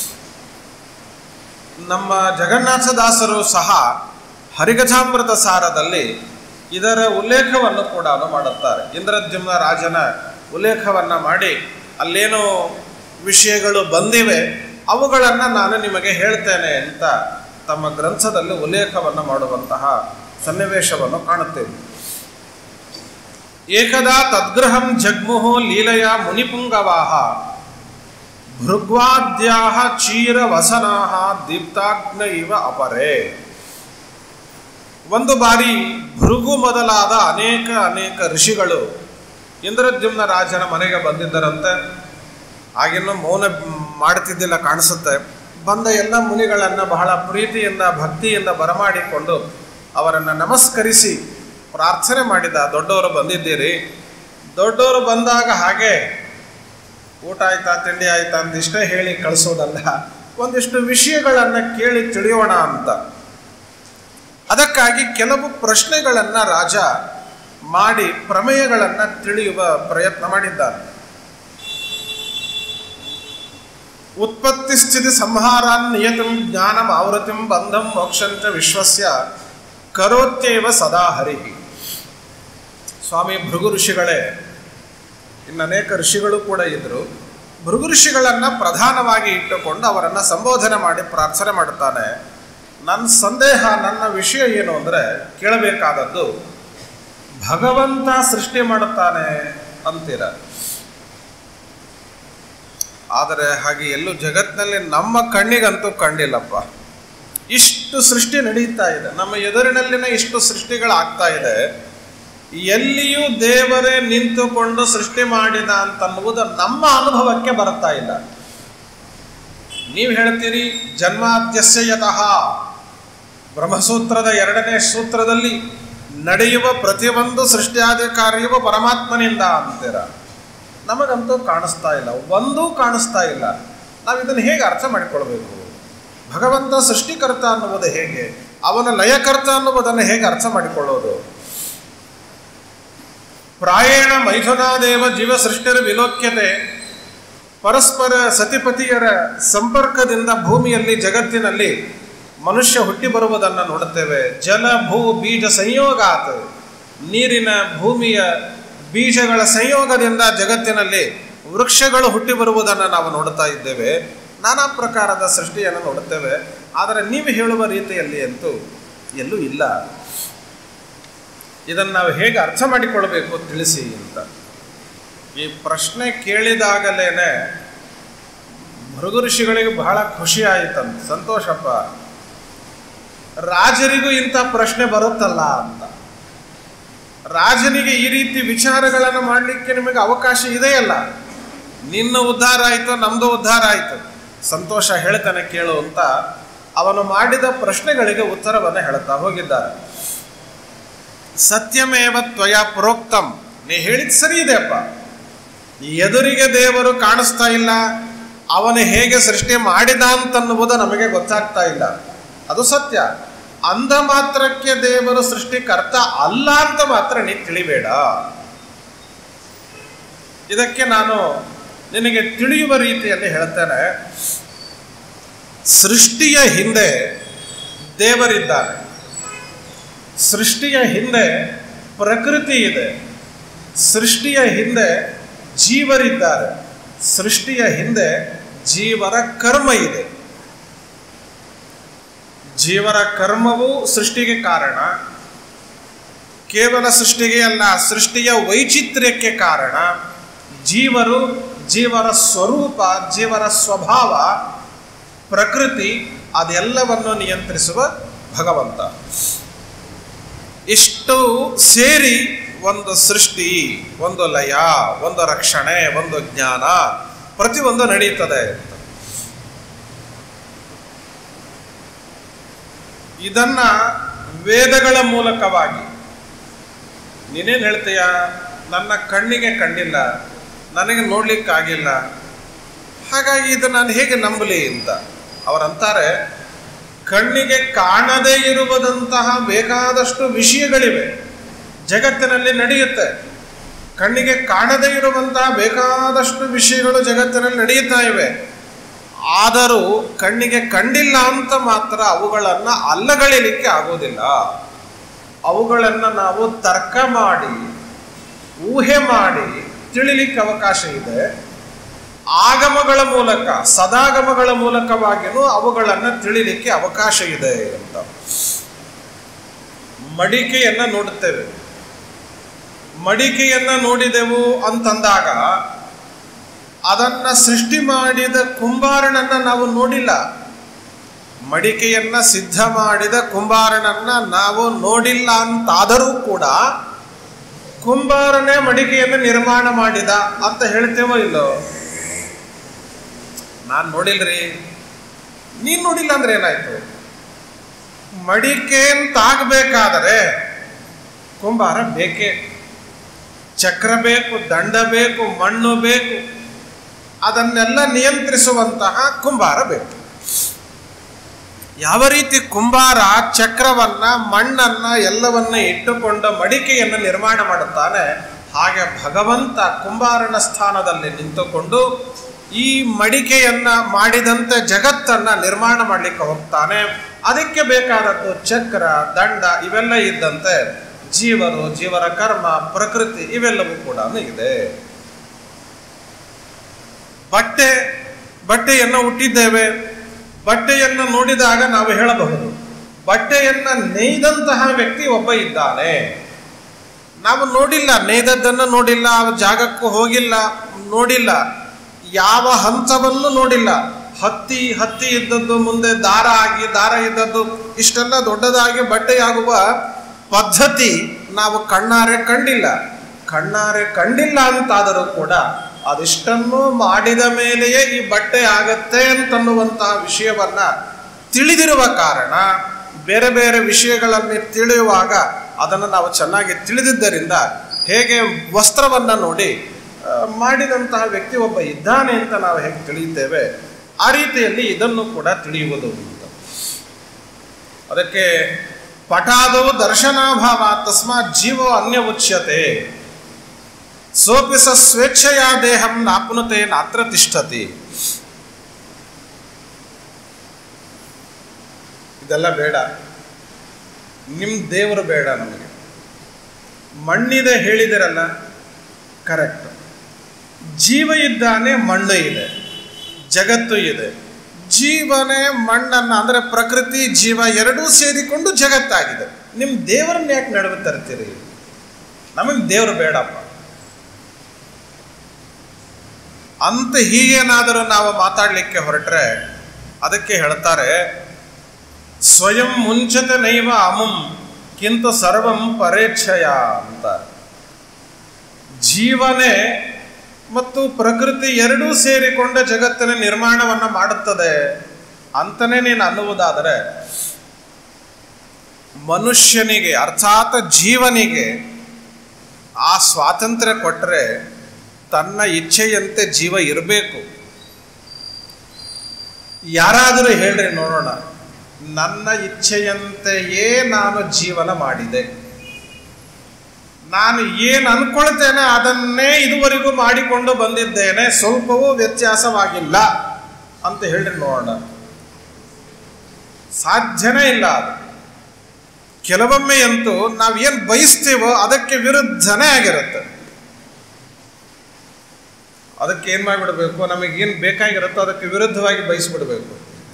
ನಮ್ಮ ಜಗನ್ನಾಥದಾಸರು ಸಹ ಹರಿಕಥಾಮೃತ ಸಾರದಲ್ಲಿ ಇದರ ಉಲ್ಲೇಖವನ್ನು ಕೂಡ ಮಾಡುತ್ತಾರೆ. ಇಂದ್ರದ್ಯುಮ್ನ ರಾಜನ ಉಲ್ಲೇಖವನ್ನು ಮಾಡಿ ಅಲ್ಲೇನೋ ವಿಷಯಗಳು ಬಂದಿವೆ, ಅವುಗಳನ್ನು ನಾನು ನಿಮಗೆ ಹೇಳ್ತೇನೆ ಅಂತ ತಮ್ಮ ಗ್ರಂಥದಲ್ಲಿ ಉಲ್ಲೇಖವನ್ನು ಮಾಡುವಂತಹ ಸನ್ನಿವೇಶವನ್ನು ಕಾಣುತ್ತೇವೆ. ಏಕದಾ ತದ್ಗೃಹಂ ಜಗ್ಮುಹು ಲೀಲೆಯ ಮುನಿಪುಂಗವಾಹ ಭೃಗ್ವಾದ್ಯಾಹ ಚೀರವಸನಾಹ ದೀಪ್ತಾಗ್ನ ಇವ ಅಪರೇ. ಒಂದು ಬಾರಿ ಭೃಗು ಮೊದಲಾದ ಅನೇಕ ಅನೇಕ ಋಷಿಗಳು ಇಂದ್ರದ್ಯುಮ್ನ ರಾಜನ ಮನೆಗೆ ಬಂದಿದ್ದರಂತೆ. ಆಗಿನ್ನೂ ಮೌನ ಮಾಡ್ತಿದ್ದಿಲ್ಲ ಕಾಣಿಸುತ್ತೆ. ಬಂದ ಎಲ್ಲ ಮುನಿಗಳನ್ನು ಬಹಳ ಪ್ರೀತಿಯಿಂದ ಭಕ್ತಿಯಿಂದ ಬರಮಾಡಿಕೊಂಡು ಅವರನ್ನು ನಮಸ್ಕರಿಸಿ ಪ್ರಾರ್ಥನೆ ಮಾಡಿದ. ದೊಡ್ಡವರು ಬಂದಿದ್ದೀರಿ, ದೊಡ್ಡವರು ಬಂದಾಗ ಹಾಗೆ ಊಟ ಆಯ್ತಾ ತಿಂಡಿ ಆಯ್ತಾ ಅಂದಿಷ್ಟೇ ಹೇಳಿ ಕಳಿಸೋದಲ್ಲ, ಒಂದಿಷ್ಟು ವಿಷಯಗಳನ್ನು ಕೇಳಿ ತಿಳಿಯೋಣ ಅಂತ. ಅದಕ್ಕಾಗಿ ಕೆಲವು ಪ್ರಶ್ನೆಗಳನ್ನು ರಾಜ ಮಾಡಿ ಪ್ರಮೇಯಗಳನ್ನು ತಿಳಿಯುವ ಪ್ರಯತ್ನ ಮಾಡಿದ್ದಾನೆ. ಉತ್ಪತ್ತಿ ಸ್ಥಿತಿ ಸಂಹಾರಾನ್ ನಿಯತಂ ಜ್ಞಾನಂ ಆವೃತಿಂ ಬಂಧಂ ಮೋಕ್ಷಂಚ ವಿಶ್ವಸ್ಯ ಕರೋತ್ಯೇವ ಸದಾ ಹರಿ. ಸ್ವಾಮಿ ಭೃಗು ಋಷಿಗಳೇ, ಇನ್ನು ಅನೇಕ ಋಷಿಗಳು ಕೂಡ ಇದ್ದರು. ಭೃಗು ಋಷಿಗಳನ್ನು ಪ್ರಧಾನವಾಗಿ ಇಟ್ಟುಕೊಂಡು ಅವರನ್ನು ಸಂಬೋಧನೆ ಮಾಡಿ ಪ್ರಾರ್ಥನೆ ಮಾಡುತ್ತಾನೆ. ನನ್ನ ಸಂದೇಹ, ನನ್ನ ವಿಷಯ ಏನು ಅಂದರೆ ಕೇಳಬೇಕಾದದ್ದು, ಭಗವಂತ ಸೃಷ್ಟಿ ಮಾಡುತ್ತಾನೆ ಅಂತೀರ. ಆದರೆ ಹಾಗೆ ಎಲ್ಲೂ ಜಗತ್ತಿನಲ್ಲಿ ನಮ್ಮ ಕಣ್ಣಿಗಂತೂ ಕಂಡಿಲ್ಲಪ್ಪ. ಇಷ್ಟು ಸೃಷ್ಟಿ ನಡೀತಾ ಇದೆ, ನಮ್ಮ ಎದುರಿನಲ್ಲಿನ ಇಷ್ಟು ಸೃಷ್ಟಿಗಳಾಗ್ತಾ ಇದೆ, ಎಲ್ಲಿಯೂ ದೇವರೇ ನಿಂತುಕೊಂಡು ಸೃಷ್ಟಿ ಮಾಡಿದ ಅಂತನ್ನುವುದು ನಮ್ಮ ಅನುಭವಕ್ಕೆ ಬರ್ತಾ ಇಲ್ಲ. ನೀವು ಹೇಳ್ತೀರಿ ಜನ್ಮಾದ್ಯಸ್ಯ ಯತಃ, ಬ್ರಹ್ಮಸೂತ್ರದ ಎರಡನೇ ಸೂತ್ರದಲ್ಲಿ ನಡೆಯುವ ಪ್ರತಿಯೊಂದು ಸೃಷ್ಟಿಯಾದ ಕಾರ್ಯವು ಪರಮಾತ್ಮನಿಂದ ಅಂತೀರ. ನಮಗಂತೂ ಕಾಣಿಸ್ತಾ ಇಲ್ಲ, ಒಂದೂ ಕಾಣಿಸ್ತಾ ಇಲ್ಲ. ನಾವು ಇದನ್ನು ಹೇಗೆ ಅರ್ಥ ಮಾಡಿಕೊಳ್ಬೇಕು? ಭಗವಂತ ಸೃಷ್ಟಿಕರ್ತ ಅನ್ನುವುದು ಹೇಗೆ, ಅವನ ಲಯಕರ್ತ ಅನ್ನುವುದನ್ನು ಹೇಗೆ ಅರ್ಥ ಮಾಡಿಕೊಳ್ಳೋದು? ಪ್ರಾಯೇಣ ಮೈಥುನಾದೇವ ಜೀವ ಸೃಷ್ಟಿರ ವಿಲೋಕ್ಯತೆ. ಪರಸ್ಪರ ಸತಿಪತಿಯರ ಸಂಪರ್ಕದಿಂದ ಭೂಮಿಯಲ್ಲಿ ಜಗತ್ತಿನಲ್ಲಿ ಮನುಷ್ಯ ಹುಟ್ಟಿ ಬರುವುದನ್ನು ನೋಡುತ್ತೇವೆ. ಜಲ ಭೂ ಬೀಜ ಸಂಯೋಗಾತ್, ನೀರಿನ ಭೂಮಿಯ ಬೀಜಗಳ ಸಂಯೋಗದಿಂದ ಜಗತ್ತಿನಲ್ಲಿ ವೃಕ್ಷಗಳು ಹುಟ್ಟಿ ಬರುವುದನ್ನು ನಾವು ನೋಡುತ್ತಾ ಇದ್ದೇವೆ. ನಾನಾ ಪ್ರಕಾರದ ಸೃಷ್ಟಿಯನ್ನು ನೋಡುತ್ತೇವೆ. ಆದರೆ ನೀವು ಹೇಳುವ ರೀತಿಯಲ್ಲಿ ಅಂತೂ ಎಲ್ಲೂ ಇಲ್ಲ. ಇದನ್ನು ನಾವು ಹೇಗೆ ಅರ್ಥ ಮಾಡಿಕೊಳ್ಬೇಕು ತಿಳಿಸಿ ಅಂತ ಈ ಪ್ರಶ್ನೆ ಕೇಳಿದಾಗಲೇ ಭೃಗು ಋಷಿಗಳಿಗೆ ಬಹಳ ಖುಷಿ ಆಯಿತಂತ. ಸಂತೋಷಪ್ಪ, ರಾಜರಿಗೂ ಇಂಥ ಪ್ರಶ್ನೆ ಬರುತ್ತಲ್ಲ ಅಂತ. ರಾಜನಿಗೆ ಈ ರೀತಿ ವಿಚಾರಗಳನ್ನು ಮಾಡಲಿಕ್ಕೆ ನಿಮಗೆ ಅವಕಾಶ ಇದೆಯಲ್ಲ. ನಿನ್ನ ಉದ್ಧಾರ ಆಯಿತು, ನಮ್ಮದು ಉದ್ಧಾರ ಆಯಿತು, ಸಂತೋಷ, ಹೇಳ್ತಾನೆ ಕೇಳು ಅಂತ ಅವನು ಮಾಡಿದ ಪ್ರಶ್ನೆಗಳಿಗೆ ಉತ್ತರವನ್ನು ಹೇಳ್ತಾ ಹೋಗಿದ್ದಾರೆ. ಸತ್ಯಮೇವ ತ್ವಯ ಪ್ರೋಕ್ತಂ, ನೀ ಹೇಳಿದ ಸರಿ ಇದೆಯಪ್ಪ. ಎದುರಿಗೆ ದೇವರು ಕಾಣಿಸ್ತಾ ಇಲ್ಲ, ಅವನು ಹೇಗೆ ಸೃಷ್ಟಿ ಮಾಡಿದ ಅಂತನ್ನುವುದು ನಮಗೆ ಗೊತ್ತಾಗ್ತಾ ಇಲ್ಲ, ಅದು ಸತ್ಯ. ಅಂದ ಮಾತ್ರಕ್ಕೆ ದೇವರು ಸೃಷ್ಟಿಕರ್ತ ಅಲ್ಲ ಅಂತ ಮಾತ್ರ ನೀ ತಿಳಿಬೇಡ. ಇದಕ್ಕೆ ನಾನು ನಿನಗೆ ತಿಳಿಯುವ ರೀತಿಯಲ್ಲಿ ಹೇಳ್ತೇನೆ. ಸೃಷ್ಟಿಯ ಹಿಂದೆ ದೇವರಿದ್ದಾನೆ, ಸೃಷ್ಟಿಯ ಹಿಂದೆ ಪ್ರಕೃತಿ ಇದೆ, ಸೃಷ್ಟಿಯ ಹಿಂದೆ ಜೀವರಿದ್ದಾರೆ, ಸೃಷ್ಟಿಯ ಹಿಂದೆ ಜೀವರ ಕರ್ಮ ಇದೆ. ಜೀವರ ಕರ್ಮವು ಸೃಷ್ಟಿಗೆ ಕಾರಣ, ಕೇವಲ ಸೃಷ್ಟಿಗೆ ಅಲ್ಲ, ಸೃಷ್ಟಿಯ ವೈಚಿತ್ರ್ಯಕ್ಕೆ ಕಾರಣ. ಜೀವರು, ಜೀವರ ಸ್ವರೂಪ, ಜೀವರ ಸ್ವಭಾವ, ಪ್ರಕೃತಿ, ಅದೆಲ್ಲವನ್ನು ನಿಯಂತ್ರಿಸುವ ಭಗವಂತ. ಇಷ್ಟು ಸೇರಿ ಒಂದು ಸೃಷ್ಟಿ, ಒಂದು ಲಯ, ಒಂದು ರಕ್ಷಣೆ, ಒಂದು ಜ್ಞಾನ, ಪ್ರತಿಯೊಂದು ನಡೀತದೆ. ಇದನ್ನ ವೇದಗಳ ಮೂಲಕವಾಗಿ ನೀನೇನು ಹೇಳ್ತೀಯ? ನನ್ನ ಕಣ್ಣಿಗೆ ಕಂಡಿಲ್ಲ, ನನಗೆ ನೋಡ್ಲಿಕ್ಕಾಗಿಲ್ಲ, ಹಾಗಾಗಿ ಇದು ನಾನು ಹೇಗೆ ನಂಬಲಿ ಅಂತ ಅವರಂತಾರೆ. ಕಣ್ಣಿಗೆ ಕಾಣದೇ ಇರುವುದಂತಹ ಬೇಕಾದಷ್ಟು ವಿಷಯಗಳಿವೆ ಜಗತ್ತಿನಲ್ಲಿ ನಡೆಯುತ್ತೆ. ಕಣ್ಣಿಗೆ ಕಾಣದೇ ಇರುವಂತಹ ಬೇಕಾದಷ್ಟು ವಿಷಯಗಳು ಜಗತ್ತಿನಲ್ಲಿ ನಡೆಯುತ್ತಾ ಇವೆ. ಆದರೂ ಕಣ್ಣಿಗೆ ಕಂಡಿಲ್ಲ ಅಂತ ಮಾತ್ರ ಅವುಗಳನ್ನು ಅಲ್ಲಗಳೆಯಲಿಕ್ಕೆ ಆಗೋದಿಲ್ಲ. ಅವುಗಳನ್ನು ನಾವು ತರ್ಕ ಮಾಡಿ, ಊಹೆ ಮಾಡಿ ತಿಳಿಲಿಕ್ಕೆ ಅವಕಾಶ ಇದೆ. ಆಗಮಗಳ ಮೂಲಕ, ಸದಾಗಮಗಳ ಮೂಲಕವಾಗಿಯೂ ಅವುಗಳನ್ನು ತಿಳಿಲಿಕ್ಕೆ ಅವಕಾಶ ಇದೆ ಅಂತ. ಮಡಿಕೆಯನ್ನು ನೋಡುತ್ತೇವೆ. ಮಡಿಕೆಯನ್ನು ನೋಡಿದೆವು ಅಂತಂದಾಗ ಅದನ್ನು ಸೃಷ್ಟಿ ಮಾಡಿದ ಕುಂಬಾರನನ್ನು ನಾವು ನೋಡಿಲ್ಲ. ಮಡಿಕೆಯನ್ನು ಸಿದ್ಧ ಮಾಡಿದ ಕುಂಬಾರನನ್ನು ನಾವು ನೋಡಿಲ್ಲ ಅಂತಾದರೂ ಕೂಡ ಕುಂಬಾರನೇ ಮಡಿಕೆಯನ್ನು ನಿರ್ಮಾಣ ಮಾಡಿದ ಅಂತ ಹೇಳ್ತೇವೋ ಇಲ್ಲೋ? ನಾನು ನೋಡಿಲ್ರಿ. ನೀನು ನೋಡಿಲ್ಲ ಅಂದ್ರೆ ಏನಾಯ್ತು? ಮಡಿಕೆ ಅಂತಾಗಬೇಕಾದರೆ ಕುಂಬಾರ ಬೇಕೇ. ಚಕ್ರ ಬೇಕು, ದಂಡ ಬೇಕು, ಮಣ್ಣು ಬೇಕು, ಅದನ್ನೆಲ್ಲ ನಿಯಂತ್ರಿಸುವಂತಹ ಕುಂಬಾರ ಬೇಕು. ಯಾವ ರೀತಿ ಕುಂಬಾರ ಚಕ್ರವನ್ನ, ಮಣ್ಣನ್ನ, ಎಲ್ಲವನ್ನ ಇಟ್ಟುಕೊಂಡ ಮಡಿಕೆಯನ್ನು ನಿರ್ಮಾಣ ಮಾಡುತ್ತಾನೆ, ಹಾಗೆ ಭಗವಂತ ಕುಂಬಾರನ ಸ್ಥಾನದಲ್ಲಿ ನಿಂತುಕೊಂಡು ಈ ಮಡಿಕೆಯನ್ನ ಮಾಡಿದಂತೆ ಜಗತ್ತನ್ನ ನಿರ್ಮಾಣ ಮಾಡಲಿಕ್ಕೆ ಹೋಗ್ತಾನೆ. ಅದಕ್ಕೆ ಬೇಕಾದದ್ದು ಚಕ್ರ, ದಂಡ ಇವೆಲ್ಲ ಇದ್ದಂತೆ ಜೀವರು, ಜೀವರ ಕರ್ಮ, ಪ್ರಕೃತಿ ಇವೆಲ್ಲವೂ ಕೂಡ ಇದೆ. ಬಟ್ಟೆ ಬಟ್ಟೆಯನ್ನು ಹುಟ್ಟಿದ್ದೇವೆ. ಬಟ್ಟೆಯನ್ನು ನೋಡಿದಾಗ ನಾವು ಹೇಳಬಹುದು ಬಟ್ಟೆಯನ್ನು ನೇಯ್ದಂತಹ ವ್ಯಕ್ತಿ ಒಬ್ಬ ಇದ್ದಾನೆ. ನಾವು ನೋಡಿಲ್ಲ, ನೇಯ್ದದ್ದನ್ನು ನೋಡಿಲ್ಲ, ಆ ಜಾಗಕ್ಕೂ ಹೋಗಿಲ್ಲ, ನೋಡಿಲ್ಲ, ಯಾವ ಹಂತವನ್ನು ನೋಡಿಲ್ಲ. ಹತ್ತಿ ಹತ್ತಿ ಇದ್ದದ್ದು ಮುಂದೆ ದಾರ ಆಗಿ, ದಾರ ಇದ್ದದ್ದು ಇಷ್ಟೆಲ್ಲ ದೊಡ್ಡದಾಗಿ ಬಟ್ಟೆಯಾಗುವ ಪದ್ಧತಿ ನಾವು ಕಣ್ಣಾರೆ ಕಂಡಿಲ್ಲ. ಕಣ್ಣಾರೆ ಕಂಡಿಲ್ಲ ಅಂತಾದರೂ ಕೂಡ ಅದಿಷ್ಟನ್ನು ಮಾಡಿದ ಮೇಲೆಯೇ ಈ ಬಟ್ಟೆ ಆಗತ್ತೆ ಅಂತನ್ನುವಂತಹ ವಿಷಯವನ್ನ ತಿಳಿದಿರುವ ಕಾರಣ ಬೇರೆ ಬೇರೆ ವಿಷಯಗಳಲ್ಲಿ ತಿಳಿಯುವಾಗ ಅದನ್ನು ನಾವು ಚೆನ್ನಾಗಿ ತಿಳಿದಿದ್ದರಿಂದ ಹೇಗೆ ವಸ್ತ್ರವನ್ನು ನೋಡಿ ಮಾಡಿದಂತಹ ವ್ಯಕ್ತಿ ಒಬ್ಬ ಇದ್ದಾನೆ ಅಂತ ನಾವು ಹೇಗೆ ತಿಳಿಯುತ್ತೇವೆ, ಆ ರೀತಿಯಲ್ಲಿ ಇದನ್ನು ಕೂಡ ತಿಳಿಯುವುದು ಅಂತ. ಅದಕ್ಕೆ ಪಟಾದೋ ದರ್ಶನಾಭಾವ ತಸ್ಮಾತ್ ಜೀವೋ ಅನ್ಯ ಉಚ್ಯತೆ ಸೋಪಿ ಸ ಸ್ವೇಚ್ಛೆಯ ದೇಹಂ ನಾಪ್ನುತೆ ನಾತ್ರ ತಿಷ್ಠತಿ. ಇದೆಲ್ಲ ಬೇಡ, ನಿಮ್ಮ ದೇವರು ಬೇಡ ನಮಗೆ. ಮಣ್ಣಿದೆ ಹೇಳಿದಿರಲ್ಲ, ಕರೆಕ್ಟ್. ಜೀವ ಇದ್ದಾನೆ, ಮಣ್ಣು ಇದೆ, ಜಗತ್ತು ಇದೆ. ಜೀವನೇ ಮಣ್ಣನ್ನು ಅಂದರೆ ಪ್ರಕೃತಿ ಜೀವ ಎರಡೂ ಸೇರಿಕೊಂಡು ಜಗತ್ತಾಗಿದೆ. ನಿಮ್ಮ ದೇವರನ್ನ ಯಾಕೆ ನಡುವೆ ತರ್ತೀರಿ? ನಮಗೆ ದೇವರು ಬೇಡಪ್ಪ ಅಂತ ಹೀಗೇನಾದರೂ ನಾವು ಮಾತಾಡಲಿಕ್ಕೆ ಹೊರಟ್ರೆ ಅದಕ್ಕೆ ಹೇಳ್ತಾರೆ, ಸ್ವಯಂ ಮುಂಚತೆ ನೈವ ಅಮುಂ ಕಿಂತು ಸರ್ವಂ ಪರೇಚ್ಛಯ ಅಂತ. ಜೀವನೇ ಮತ್ತು ಪ್ರಕೃತಿ ಎರಡೂ ಸೇರಿಕೊಂಡ ಜಗತ್ತಿನ ನಿರ್ಮಾಣವನ್ನು ಮಾಡುತ್ತದೆ ಅಂತಲೇ ನೀನು ಅನ್ನುವುದಾದರೆ, ಮನುಷ್ಯನಿಗೆ ಅರ್ಥಾತ್ ಜೀವನಿಗೆ ಆ ಸ್ವಾತಂತ್ರ್ಯ ಕೊಟ್ಟರೆ ತನ್ನ ಇಚ್ಛೆಯಂತೆ ಜೀವ ಇರಬೇಕು. ಯಾರಾದರೂ ಹೇಳ್ರಿ ನೋಡೋಣ, ನನ್ನ ಇಚ್ಛೆಯಂತೆಯೇ ನಾನು ಜೀವನ ಮಾಡಿದೆ, ನಾನು ಏನು ಅನ್ಕೊಳ್ತೇನೆ ಅದನ್ನೇ ಇದುವರೆಗೂ ಮಾಡಿಕೊಂಡು ಬಂದಿದ್ದೇನೆ, ಸ್ವಲ್ಪವೂ ವ್ಯತ್ಯಾಸವಾಗಿಲ್ಲ ಅಂತ ಹೇಳ್ರಿ ನೋಡೋಣ. ಸಾಧ್ಯನೇ ಇಲ್ಲ ಅದು. ಕೆಲವೊಮ್ಮೆ ಅಂತೂ ನಾವೇನು ಬಯಸ್ತೀವೋ ಅದಕ್ಕೆ ವಿರುದ್ಧನೇ ಆಗಿರುತ್ತೆ. ಅದಕ್ಕೆ ಏನು ಮಾಡಿಬಿಡ್ಬೇಕು, ನಮಗೇನು ಬೇಕಾಗಿರುತ್ತೋ ಅದಕ್ಕೆ ವಿರುದ್ಧವಾಗಿ ಬಯಸ್ಬಿಡ್ಬೇಕು.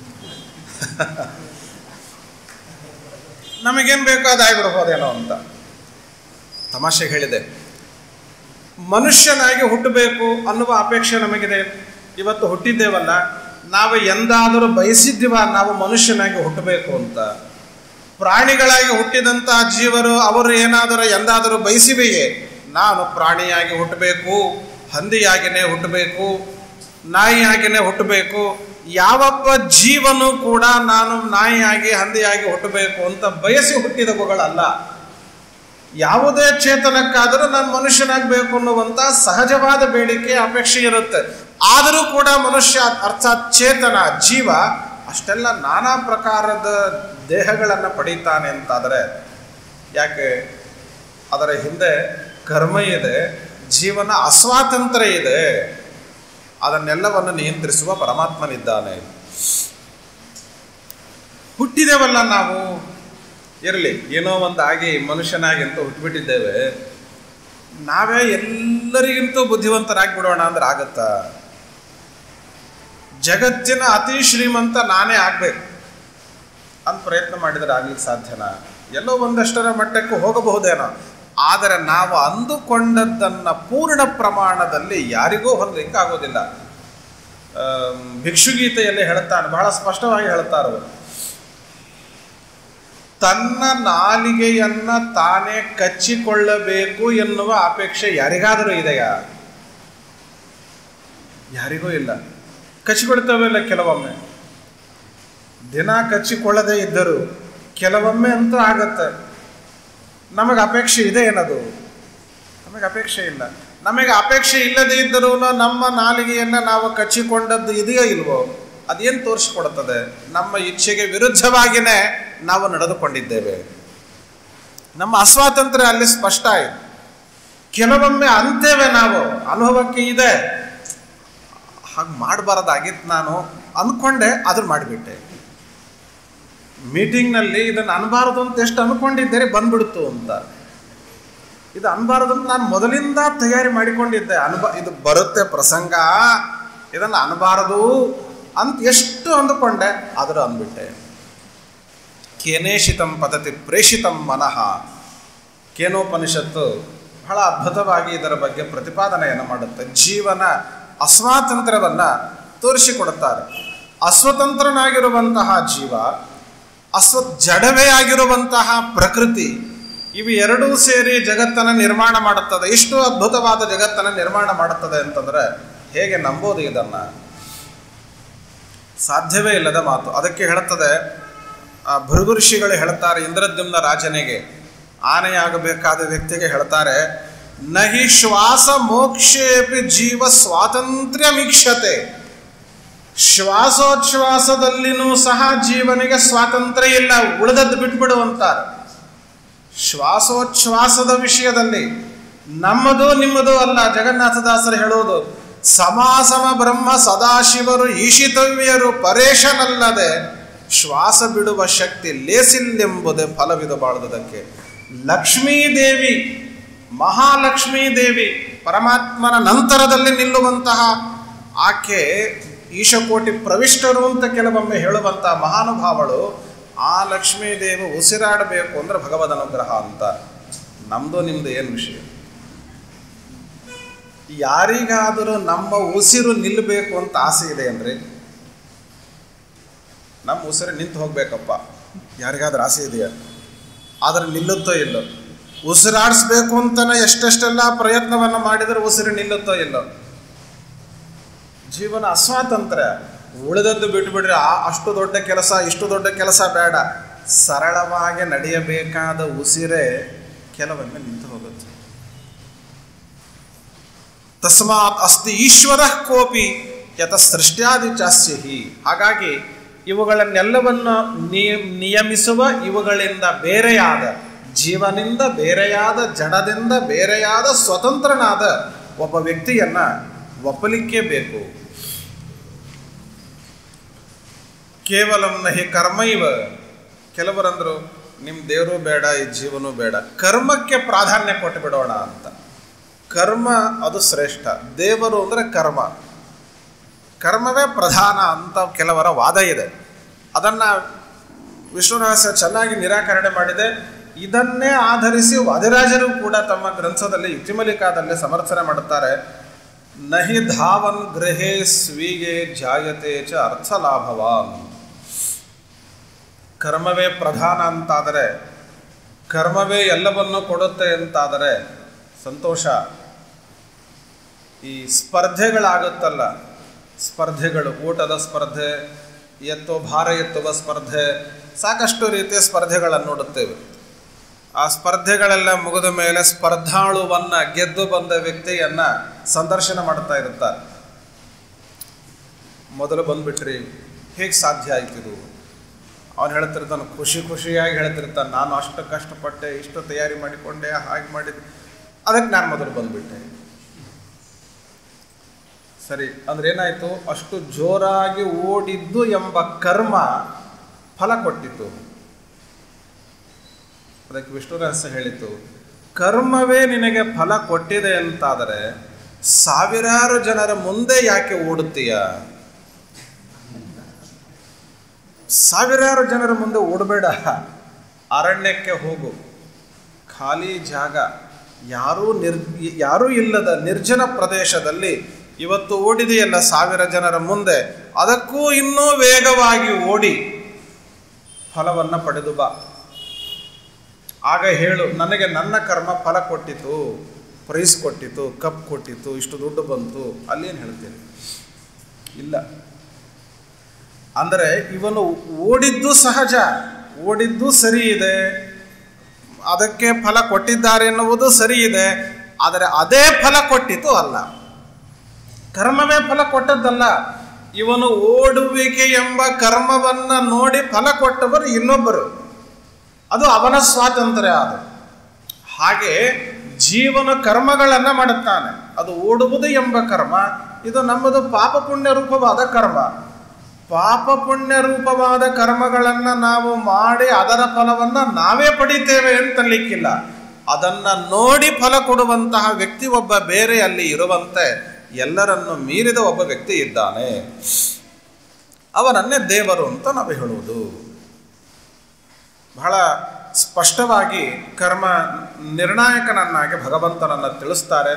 ನಮಗೇನು ಬೇಕೋ ಅದಾಗಿಬಿಡ್ಬೋದೇನೋ ಅಂತ ತಮಾಷೆಗೆ ಹೇಳಿದೆ. ಮನುಷ್ಯನಾಗಿ ಹುಟ್ಟಬೇಕು ಅನ್ನುವ ಅಪೇಕ್ಷೆ ನಮಗಿದೆ. ಇವತ್ತು ಹುಟ್ಟಿದ್ದೇವಲ್ಲ, ನಾವು ಎಂದಾದರೂ ಬಯಸಿದ್ದೀವ ನಾವು ಮನುಷ್ಯನಾಗಿ ಹುಟ್ಟಬೇಕು ಅಂತ? ಪ್ರಾಣಿಗಳಾಗಿ ಹುಟ್ಟಿದಂತಹ ಜೀವರು ಅವರು ಏನಾದರೂ ಎಂದಾದರೂ ಬಯಸಿವೆಯೇ ನಾನು ಪ್ರಾಣಿಯಾಗಿ ಹುಟ್ಟಬೇಕು, ಹಂದಿಯಾಗಿಯೇ ಹುಟ್ಟಬೇಕು, ನಾಯಿಯಾಗಿಯೇ ಹುಟ್ಟಬೇಕು? ಯಾವೊಬ್ಬ ಜೀವನೂ ಕೂಡ ನಾನು ನಾಯಿಯಾಗಿ ಹಂದಿಯಾಗಿ ಹುಟ್ಟಬೇಕು ಅಂತ ಬಯಸಿ ಹುಟ್ಟಿದವುಗಳಲ್ಲ. ಯಾವುದೇ ಚೇತನಕ್ಕಾದರೂ ನಾನು ಮನುಷ್ಯನಾಗಬೇಕು ಅನ್ನುವಂಥ ಸಹಜವಾದ ಬೇಡಿಕೆ ಅಪೇಕ್ಷೆ ಇರುತ್ತೆ. ಆದರೂ ಕೂಡ ಮನುಷ್ಯ ಅರ್ಥಾತ್ ಚೇತನ ಜೀವ ಅಷ್ಟೆಲ್ಲ ನಾನಾ ಪ್ರಕಾರದ ದೇಹಗಳನ್ನು ಪಡೀತಾನೆ ಅಂತಾದರೆ ಯಾಕೆ? ಅದರ ಹಿಂದೆ ಕರ್ಮ ಇದೆ, ಜೀವನ ಅಸ್ವಾತಂತ್ರ್ಯ ಇದೆ. ಅದನ್ನೆಲ್ಲವನ್ನು ನಿಯಂತ್ರಿಸುವ ಪರಮಾತ್ಮನಿದ್ದಾನೆ. ಹುಟ್ಟಿದೇವಲ್ಲ ನಾವು, ಇರಲಿ ಏನೋ ಒಂದಾಗಿ ಮನುಷ್ಯನಾಗಿ ಅಂತ ಹುಟ್ಟುಬಿಟ್ಟಿದ್ದೇವೆ, ನಾವೇ ಎಲ್ಲರಿಗಿಂತೂ ಬುದ್ಧಿವಂತರಾಗಿಬಿಡೋಣ ಅಂದ್ರೆ ಆಗತ್ತಾ? ಜಗತ್ತಿನ ಅತಿ ಶ್ರೀಮಂತ ನಾನೇ ಆಗಬೇಕು ಅಂತ ಪ್ರಯತ್ನ ಮಾಡಿದರೆ ಆಗ್ಲಿಕ್ಕೆ ಸಾಧ್ಯನಾ? ಎಲ್ಲೋ ಒಂದಷ್ಟರ ಮಟ್ಟಕ್ಕೆ ಹೋಗಬಹುದೇನೋ, ಆದರೆ ನಾವು ಅಂದುಕೊಂಡದ್ದನ್ನು ಪೂರ್ಣ ಪ್ರಮಾಣದಲ್ಲಿ ಯಾರಿಗೂ ಹೊಂದಲಿಕ್ಕೆ ಆಗೋದಿಲ್ಲ. ಭಿಕ್ಷುಗೀತೆಯಲ್ಲಿ ಹೇಳ್ತಾನೆ, ಬಹಳ ಸ್ಪಷ್ಟವಾಗಿ ಹೇಳ್ತಾರೆ, ತನ್ನ ನಾಲಿಗೆಯನ್ನ ತಾನೇ ಕಚ್ಚಿಕೊಳ್ಳಬೇಕು ಎನ್ನುವ ಅಪೇಕ್ಷೆ ಯಾರಿಗಾದರೂ ಇದೆಯಾ? ಯಾರಿಗೂ ಇಲ್ಲ. ಕಚ್ಚಿಕೊಳ್ತವೆಲ್ಲ ಕೆಲವೊಮ್ಮೆ, ದಿನ ಕಚ್ಚಿಕೊಳ್ಳದೇ ಇದ್ದರು ಕೆಲವೊಮ್ಮೆ ಅಂತೂ ಆಗತ್ತೆ. ನಮಗೆ ಅಪೇಕ್ಷೆ ಇದೆ ಏನದು? ನಮಗೆ ಅಪೇಕ್ಷೆ ಇಲ್ಲ. ನಮಗೆ ಅಪೇಕ್ಷೆ ಇಲ್ಲದೇ ಇದ್ದರೂ ನಮ್ಮ ನಾಲಿಗೆಯನ್ನು ನಾವು ಕಚ್ಚಿಕೊಂಡದ್ದು ಇದೆಯೋ ಇಲ್ವೋ? ಅದೇನು ತೋರಿಸ್ಕೊಡ್ತದೆ? ನಮ್ಮ ಇಚ್ಛೆಗೆ ವಿರುದ್ಧವಾಗಿಯೇ ನಾವು ನಡೆದುಕೊಂಡಿದ್ದೇವೆ. ನಮ್ಮ ಅಸ್ವಾತಂತ್ರ್ಯ ಅಲ್ಲಿ ಸ್ಪಷ್ಟ ಆಯಿತು. ಕೆಲವೊಮ್ಮೆ ಅಂತೇವೆ ನಾವು, ಅನುಭವಕ್ಕೆ ಇದೆ, ಹಾಗೆ ಮಾಡಬಾರ್ದಾಗಿತ್ತು ನಾನು ಅಂದ್ಕೊಂಡೆ, ಅದನ್ನು ಮಾಡಿಬಿಟ್ಟೆ. ಮೀಟಿಂಗ್ನಲ್ಲಿ ಇದನ್ನು ಅನ್ಬಾರದು ಅಂತ ಎಷ್ಟು ಅಂದ್ಕೊಂಡಿದ್ದೇನೆ, ಬಂದ್ಬಿಡ್ತು ಅಂತ. ಇದು ಅನ್ಬಾರದು ಅಂತ ನಾನು ಮೊದಲಿಂದ ತಯಾರಿ ಮಾಡಿಕೊಂಡಿದ್ದೆ. ಅನ್ಬ ಇದು ಬರುತ್ತೆ ಪ್ರಸಂಗ, ಇದನ್ನು ಅನ್ಬಾರದು ಅಂತ ಎಷ್ಟು ಅಂದುಕೊಂಡೆ, ಆದರೂ ಅಂದ್ಬಿಟ್ಟೆ. ಕೇನೇಷಿತಂ ಪತತಿ ಪ್ರೇಷಿತಂ ಮನಃ. ಕೇನೋಪನಿಷತ್ತು ಬಹಳ ಅದ್ಭುತವಾಗಿ ಇದರ ಬಗ್ಗೆ ಪ್ರತಿಪಾದನೆಯನ್ನು ಮಾಡುತ್ತೆ. ಜೀವನ ಅಸ್ವಾತಂತ್ರ್ಯವನ್ನು ತೋರಿಸಿಕೊಡುತ್ತಾರೆ. ಅಸ್ವತಂತ್ರನಾಗಿರುವಂತಹ ಜೀವ, ಅಸ್ವ ಜಡವೇ ಆಗಿರುವಂತಹ ಪ್ರಕೃತಿ, ಇವು ಎರಡೂ ಸೇರಿ ಜಗತ್ತನ್ನು ನಿರ್ಮಾಣ ಮಾಡುತ್ತದೆ. ಇಷ್ಟು ಅದ್ಭುತವಾದ ಜಗತ್ತನ್ನು ನಿರ್ಮಾಣ ಮಾಡುತ್ತದೆ ಅಂತಂದರೆ ಹೇಗೆ ನಂಬೋದು? ಇದನ್ನು ಸಾಧ್ಯವೇ ಇಲ್ಲದ ಮಾತು. ಅದಕ್ಕೆ ಹೇಳುತ್ತದೆ, ಭೃಗು ಋಷಿಗಳು ಹೇಳ್ತಾರೆ ಇಂದ್ರದ್ಯುಮ್ನ ರಾಜನಿಗೆ, ಆನೆಯಾಗಬೇಕಾದ ವ್ಯಕ್ತಿಗೆ ಹೇಳ್ತಾರೆ, ನಹಿ ಶ್ವಾಸ ಮೋಕ್ಷೇಪಿ ಜೀವ ಸ್ವಾತಂತ್ರ್ಯ ಮೀಕ್ಷತೆ. ಶ್ವಾಸೋಚ್ಛ್ವಾಸದಲ್ಲಿನೂ ಸಹ ಜೀವನಿಗೆ ಸ್ವಾತಂತ್ರ್ಯ ಇಲ್ಲ, ಉಳಿದದ್ದು ಬಿಟ್ಬಿಡುವಂತಾರೆ. ಶ್ವಾಸೋಚ್ಛ್ವಾಸದ ವಿಷಯದಲ್ಲಿ ನಮ್ಮದು ನಿಮ್ಮದು ಅಲ್ಲ. ಜಗನ್ನಾಥದಾಸರು ಹೇಳುವುದು, ಸಮಾಸಮ ಬ್ರಹ್ಮ ಸದಾಶಿವರು ಈಶಿತವ್ಯರು ಪರೇಶನಲ್ಲದೆ ಶ್ವಾಸ ಬಿಡುವ ಶಕ್ತಿ ಲೇಸಿಲ್ಲೆಂಬುದೇ ಫಲವಿದು ಬಾಳುವುದಕ್ಕೆ. ಲಕ್ಷ್ಮೀದೇವಿ, ಮಹಾಲಕ್ಷ್ಮೀದೇವಿ ಪರಮಾತ್ಮನ ನಂತರದಲ್ಲಿ ನಿಲ್ಲುವಂತಹ ಆಕೆ ಈಶಕೋಟಿ ಪ್ರವಿಷ್ಟರು ಅಂತ ಕೆಲವೊಮ್ಮೆ ಹೇಳುವಂತಹ ಮಹಾನುಭಾವಳು. ಆ ಲಕ್ಷ್ಮೀದೇವಿ ಉಸಿರಾಡಬೇಕು ಅಂದರೆ ಭಗವದ್ ಅನುಗ್ರಹ ಅಂತ. ನಮ್ಮದು ನಿಮ್ಮದು ಏನು ವಿಷಯ? ಯಾರಿಗಾದರೂ ನಮ್ಮ ಉಸಿರು ನಿಲ್ಲಬೇಕು ಅಂತ ಆಸೆ ಇದೆ ಅಂದರೆ, ನಮ್ಮ ಉಸಿರು ನಿಂತು ಹೋಗ್ಬೇಕಪ್ಪ, ಯಾರಿಗಾದ್ರೂ ಆಸೆ ಇದೆಯಾ? ಆದರೆ ನಿಲ್ಲುತ್ತೋ ಇಲ್ಲೋ? ಉಸಿರಾಡಿಸ್ಬೇಕು ಅಂತಲೇ ಎಷ್ಟೆಷ್ಟೆಲ್ಲ ಪ್ರಯತ್ನವನ್ನು ಮಾಡಿದರೆ ಉಸಿರು ನಿಲ್ಲುತ್ತೋ ಇಲ್ಲೋ? ಜೀವನ ಅಸ್ವಾತಂತ್ರ್ಯ. ಉಳಿದದ್ದು ಬಿಟ್ಟುಬಿಡ್ರಿ, ಆ ಅಷ್ಟು ದೊಡ್ಡ ಕೆಲಸ ಇಷ್ಟು ದೊಡ್ಡ ಕೆಲಸ ಬೇಡ, ಸರಳವಾಗಿ ನಡೆಯಬೇಕಾದ ಉಸಿರೇ ಕೆಲವೊಮ್ಮೆ ನಿಂತು ಹೋಗುತ್ತೆ. ತಸ್ಮಾತ್ ಅಸ್ತಿ ಈಶ್ವರ ಕೋಪಿ ಯತ ಸೃಷ್ಟ್ಯಾದಿ ಚಾಸ್ಯಹಿ. ಹಾಗಾಗಿ ಇವುಗಳನ್ನೆಲ್ಲವನ್ನು ನಿಯಮಿಸುವ, ಇವುಗಳಿಂದ ಬೇರೆಯಾದ, ಜೀವನಿಂದ ಬೇರೆಯಾದ, ಜಡದಿಂದ ಬೇರೆಯಾದ ಸ್ವತಂತ್ರನಾದ ಒಬ್ಬ ವ್ಯಕ್ತಿಯನ್ನು ಒಪ್ಪಲಿಕ್ಕೆ ಬೇಕು. ಕೇವಲಂ ನಹಿ ಕರ್ಮೈವ. ಕೆಲವರಂದರು ನಿಮ್ಮ ದೇವರು ಬೇಡ, ಈ ಜೀವನೂ ಬೇಡ, ಕರ್ಮಕ್ಕೆ ಪ್ರಾಧಾನ್ಯ ಕೊಟ್ಟು ಬಿಡೋಣ ಅಂತ. ಕರ್ಮ ಅದು ಶ್ರೇಷ್ಠ, ದೇವರು ಅಂದರೆ ಕರ್ಮ, ಕರ್ಮವೇ ಪ್ರಧಾನ ಅಂತ ಕೆಲವರ ವಾದ ಇದೆ. ಅದನ್ನು ವಿಷ್ಣು ರಹಸ್ಯ ಚೆನ್ನಾಗಿ ನಿರಾಕರಣೆ ಮಾಡಿದೆ. ಇದನ್ನೇ ಆಧರಿಸಿ ವಾದಿರಾಜರು ಕೂಡ ತಮ್ಮ ಗ್ರಂಥದಲ್ಲಿ ಯುಕ್ತಿಮಲಿಕಾದಲ್ಲಿ ಸಮರ್ಥನೆ ಮಾಡುತ್ತಾರೆ. ನಹಿ ಧಾವನ್ ಗೃಹೇ ಸ್ವೀಗೆ ಜಾಯತೆ ಚ ಅರ್ಥಲಾಭವಾನ್. ಕರ್ಮವೇ ಪ್ರಧಾನ ಅಂತಾದರೆ, ಕರ್ಮವೇ ಎಲ್ಲವನ್ನೂ ಕೊಡುತ್ತೆ ಅಂತಾದರೆ ಸಂತೋಷ. ಈ ಸ್ಪರ್ಧೆಗಳಾಗುತ್ತಲ್ಲ, ಸ್ಪರ್ಧೆಗಳು, ಊಟದ ಸ್ಪರ್ಧೆ, ಎತ್ತೋ ಭಾರ ಎತ್ತುವ ಸ್ಪರ್ಧೆ, ಸಾಕಷ್ಟು ರೀತಿಯ ಸ್ಪರ್ಧೆಗಳನ್ನು ನೋಡುತ್ತೇವೆ. ಆ ಸ್ಪರ್ಧೆಗಳೆಲ್ಲ ಮುಗಿದ ಮೇಲೆ ಸ್ಪರ್ಧಾಳುವನ್ನು, ಗೆದ್ದು ಬಂದ ವ್ಯಕ್ತಿಯನ್ನು ಸಂದರ್ಶನ ಮಾಡ್ತಾ ಇರುತ್ತಾರೆ. ಮೊದಲು ಬಂದುಬಿಟ್ರಿ, ಹೇಗೆ ಸಾಧ್ಯ ಆಯ್ತಿದು? ಅವನು ಹೇಳ್ತಿರ್ತಾನೆ, ಖುಷಿ ಖುಷಿಯಾಗಿ ಹೇಳ್ತಿರ್ತಾನೆ, ನಾನು ಅಷ್ಟು ಕಷ್ಟಪಟ್ಟೆ, ಇಷ್ಟು ತಯಾರಿ ಮಾಡಿಕೊಂಡೆ, ಹಾಗೆ ಮಾಡಿದ್ದೆ, ಅದಕ್ಕೆ ನಾನು ಮೊದಲು ಬಂದುಬಿಟ್ಟೆ. ಸರಿ, ಅಂದ್ರೆ ಏನಾಯಿತು? ಅಷ್ಟು ಜೋರಾಗಿ ಓಡಿದ್ದು ಎಂಬ ಕರ್ಮ ಫಲ ಕೊಟ್ಟಿತು. ಅದಕ್ಕೆ ವಿಷ್ಣು ರಹಸ್ಯ ಹೇಳಿತು, ಕರ್ಮವೇ ನಿನಗೆ ಫಲ ಕೊಟ್ಟಿದೆ ಅಂತಾದರೆ ಸಾವಿರಾರು ಜನರ ಮುಂದೆ ಯಾಕೆ ಓಡುತ್ತೀಯ? ಸಾವಿರಾರು ಜನರ ಮುಂದೆ ಓಡಬೇಡ, ಅರಣ್ಯಕ್ಕೆ ಹೋಗು, ಖಾಲಿ ಜಾಗ, ಯಾರೂ ನಿರ್ ಯಾರೂ ಇಲ್ಲದ ನಿರ್ಜನ ಪ್ರದೇಶದಲ್ಲಿ ಇವತ್ತು ಓಡಿದೆಯಲ್ಲ ಸಾವಿರ ಜನರ ಮುಂದೆ, ಅದಕ್ಕೂ ಇನ್ನೂ ವೇಗವಾಗಿ ಓಡಿ ಫಲವನ್ನು ಪಡೆದು ಬಾ. ಆಗ ಹೇಳು, ನನಗೆ ನನ್ನ ಕರ್ಮ ಫಲ ಕೊಟ್ಟಿತು, ಪ್ರೈಸ್ ಕೊಟ್ಟಿತು, ಕಪ್ ಕೊಟ್ಟಿತು, ಇಷ್ಟು ದುಡ್ಡು ಬಂತು, ಅಲ್ಲೇನು ಹೇಳ್ತೀನಿ? ಇಲ್ಲ. ಅಂದರೆ ಇವನು ಓಡಿದ್ದು ಸಹಜ, ಓಡಿದ್ದು ಸರಿ ಇದೆ, ಅದಕ್ಕೆ ಫಲ ಕೊಟ್ಟಿದ್ದಾರೆ ಎನ್ನುವುದು ಸರಿ ಇದೆ, ಆದರೆ ಅದೇ ಫಲ ಕೊಟ್ಟಿತು ಅಲ್ಲ, ಕರ್ಮವೇ ಫಲ ಕೊಟ್ಟದ್ದಲ್ಲ. ಇವನು ಓಡುವಿಕೆ ಎಂಬ ಕರ್ಮವನ್ನು ನೋಡಿ ಫಲ ಕೊಟ್ಟವರು ಇನ್ನೊಬ್ಬರು, ಅದು ಅವನ ಸ್ವಾತಂತ್ರ್ಯ. ಅದು ಹಾಗೆ ಜೀವನ ಕರ್ಮಗಳನ್ನು ಮಾಡುತ್ತಾನೆ, ಅದು ಓಡುವುದು ಎಂಬ ಕರ್ಮ. ಇದು ನಮ್ಮದು ಪಾಪ ಪುಣ್ಯ ರೂಪವಾದ ಕರ್ಮ. ಪಾಪ ಪುಣ್ಯ ರೂಪವಾದ ಕರ್ಮಗಳನ್ನು ನಾವು ಮಾಡಿ ಅದರ ಫಲವನ್ನು ನಾವೇ ಪಡಿತೇವೆ ಅಂತಲಿಕ್ಕಿಲ್ಲ. ಅದನ್ನು ನೋಡಿ ಫಲ ಕೊಡುವಂತಹ ವ್ಯಕ್ತಿ ಒಬ್ಬ ಬೇರೆ ಅಲ್ಲಿ ಇರುವಂತೆ ಎಲ್ಲರನ್ನು ಮೀರಿದ ಒಬ್ಬ ವ್ಯಕ್ತಿ ಇದ್ದಾನೆ, ಅವನನ್ನೇ ದೇವರು ಅಂತ ನಾವು ಹೇಳುವುದು. ಬಹಳ ಸ್ಪಷ್ಟವಾಗಿ ಕರ್ಮ ನಿರ್ಣಾಯಕನನ್ನಾಗಿ ಭಗವಂತನನ್ನು ತಿಳಿಸ್ತಾರೆ.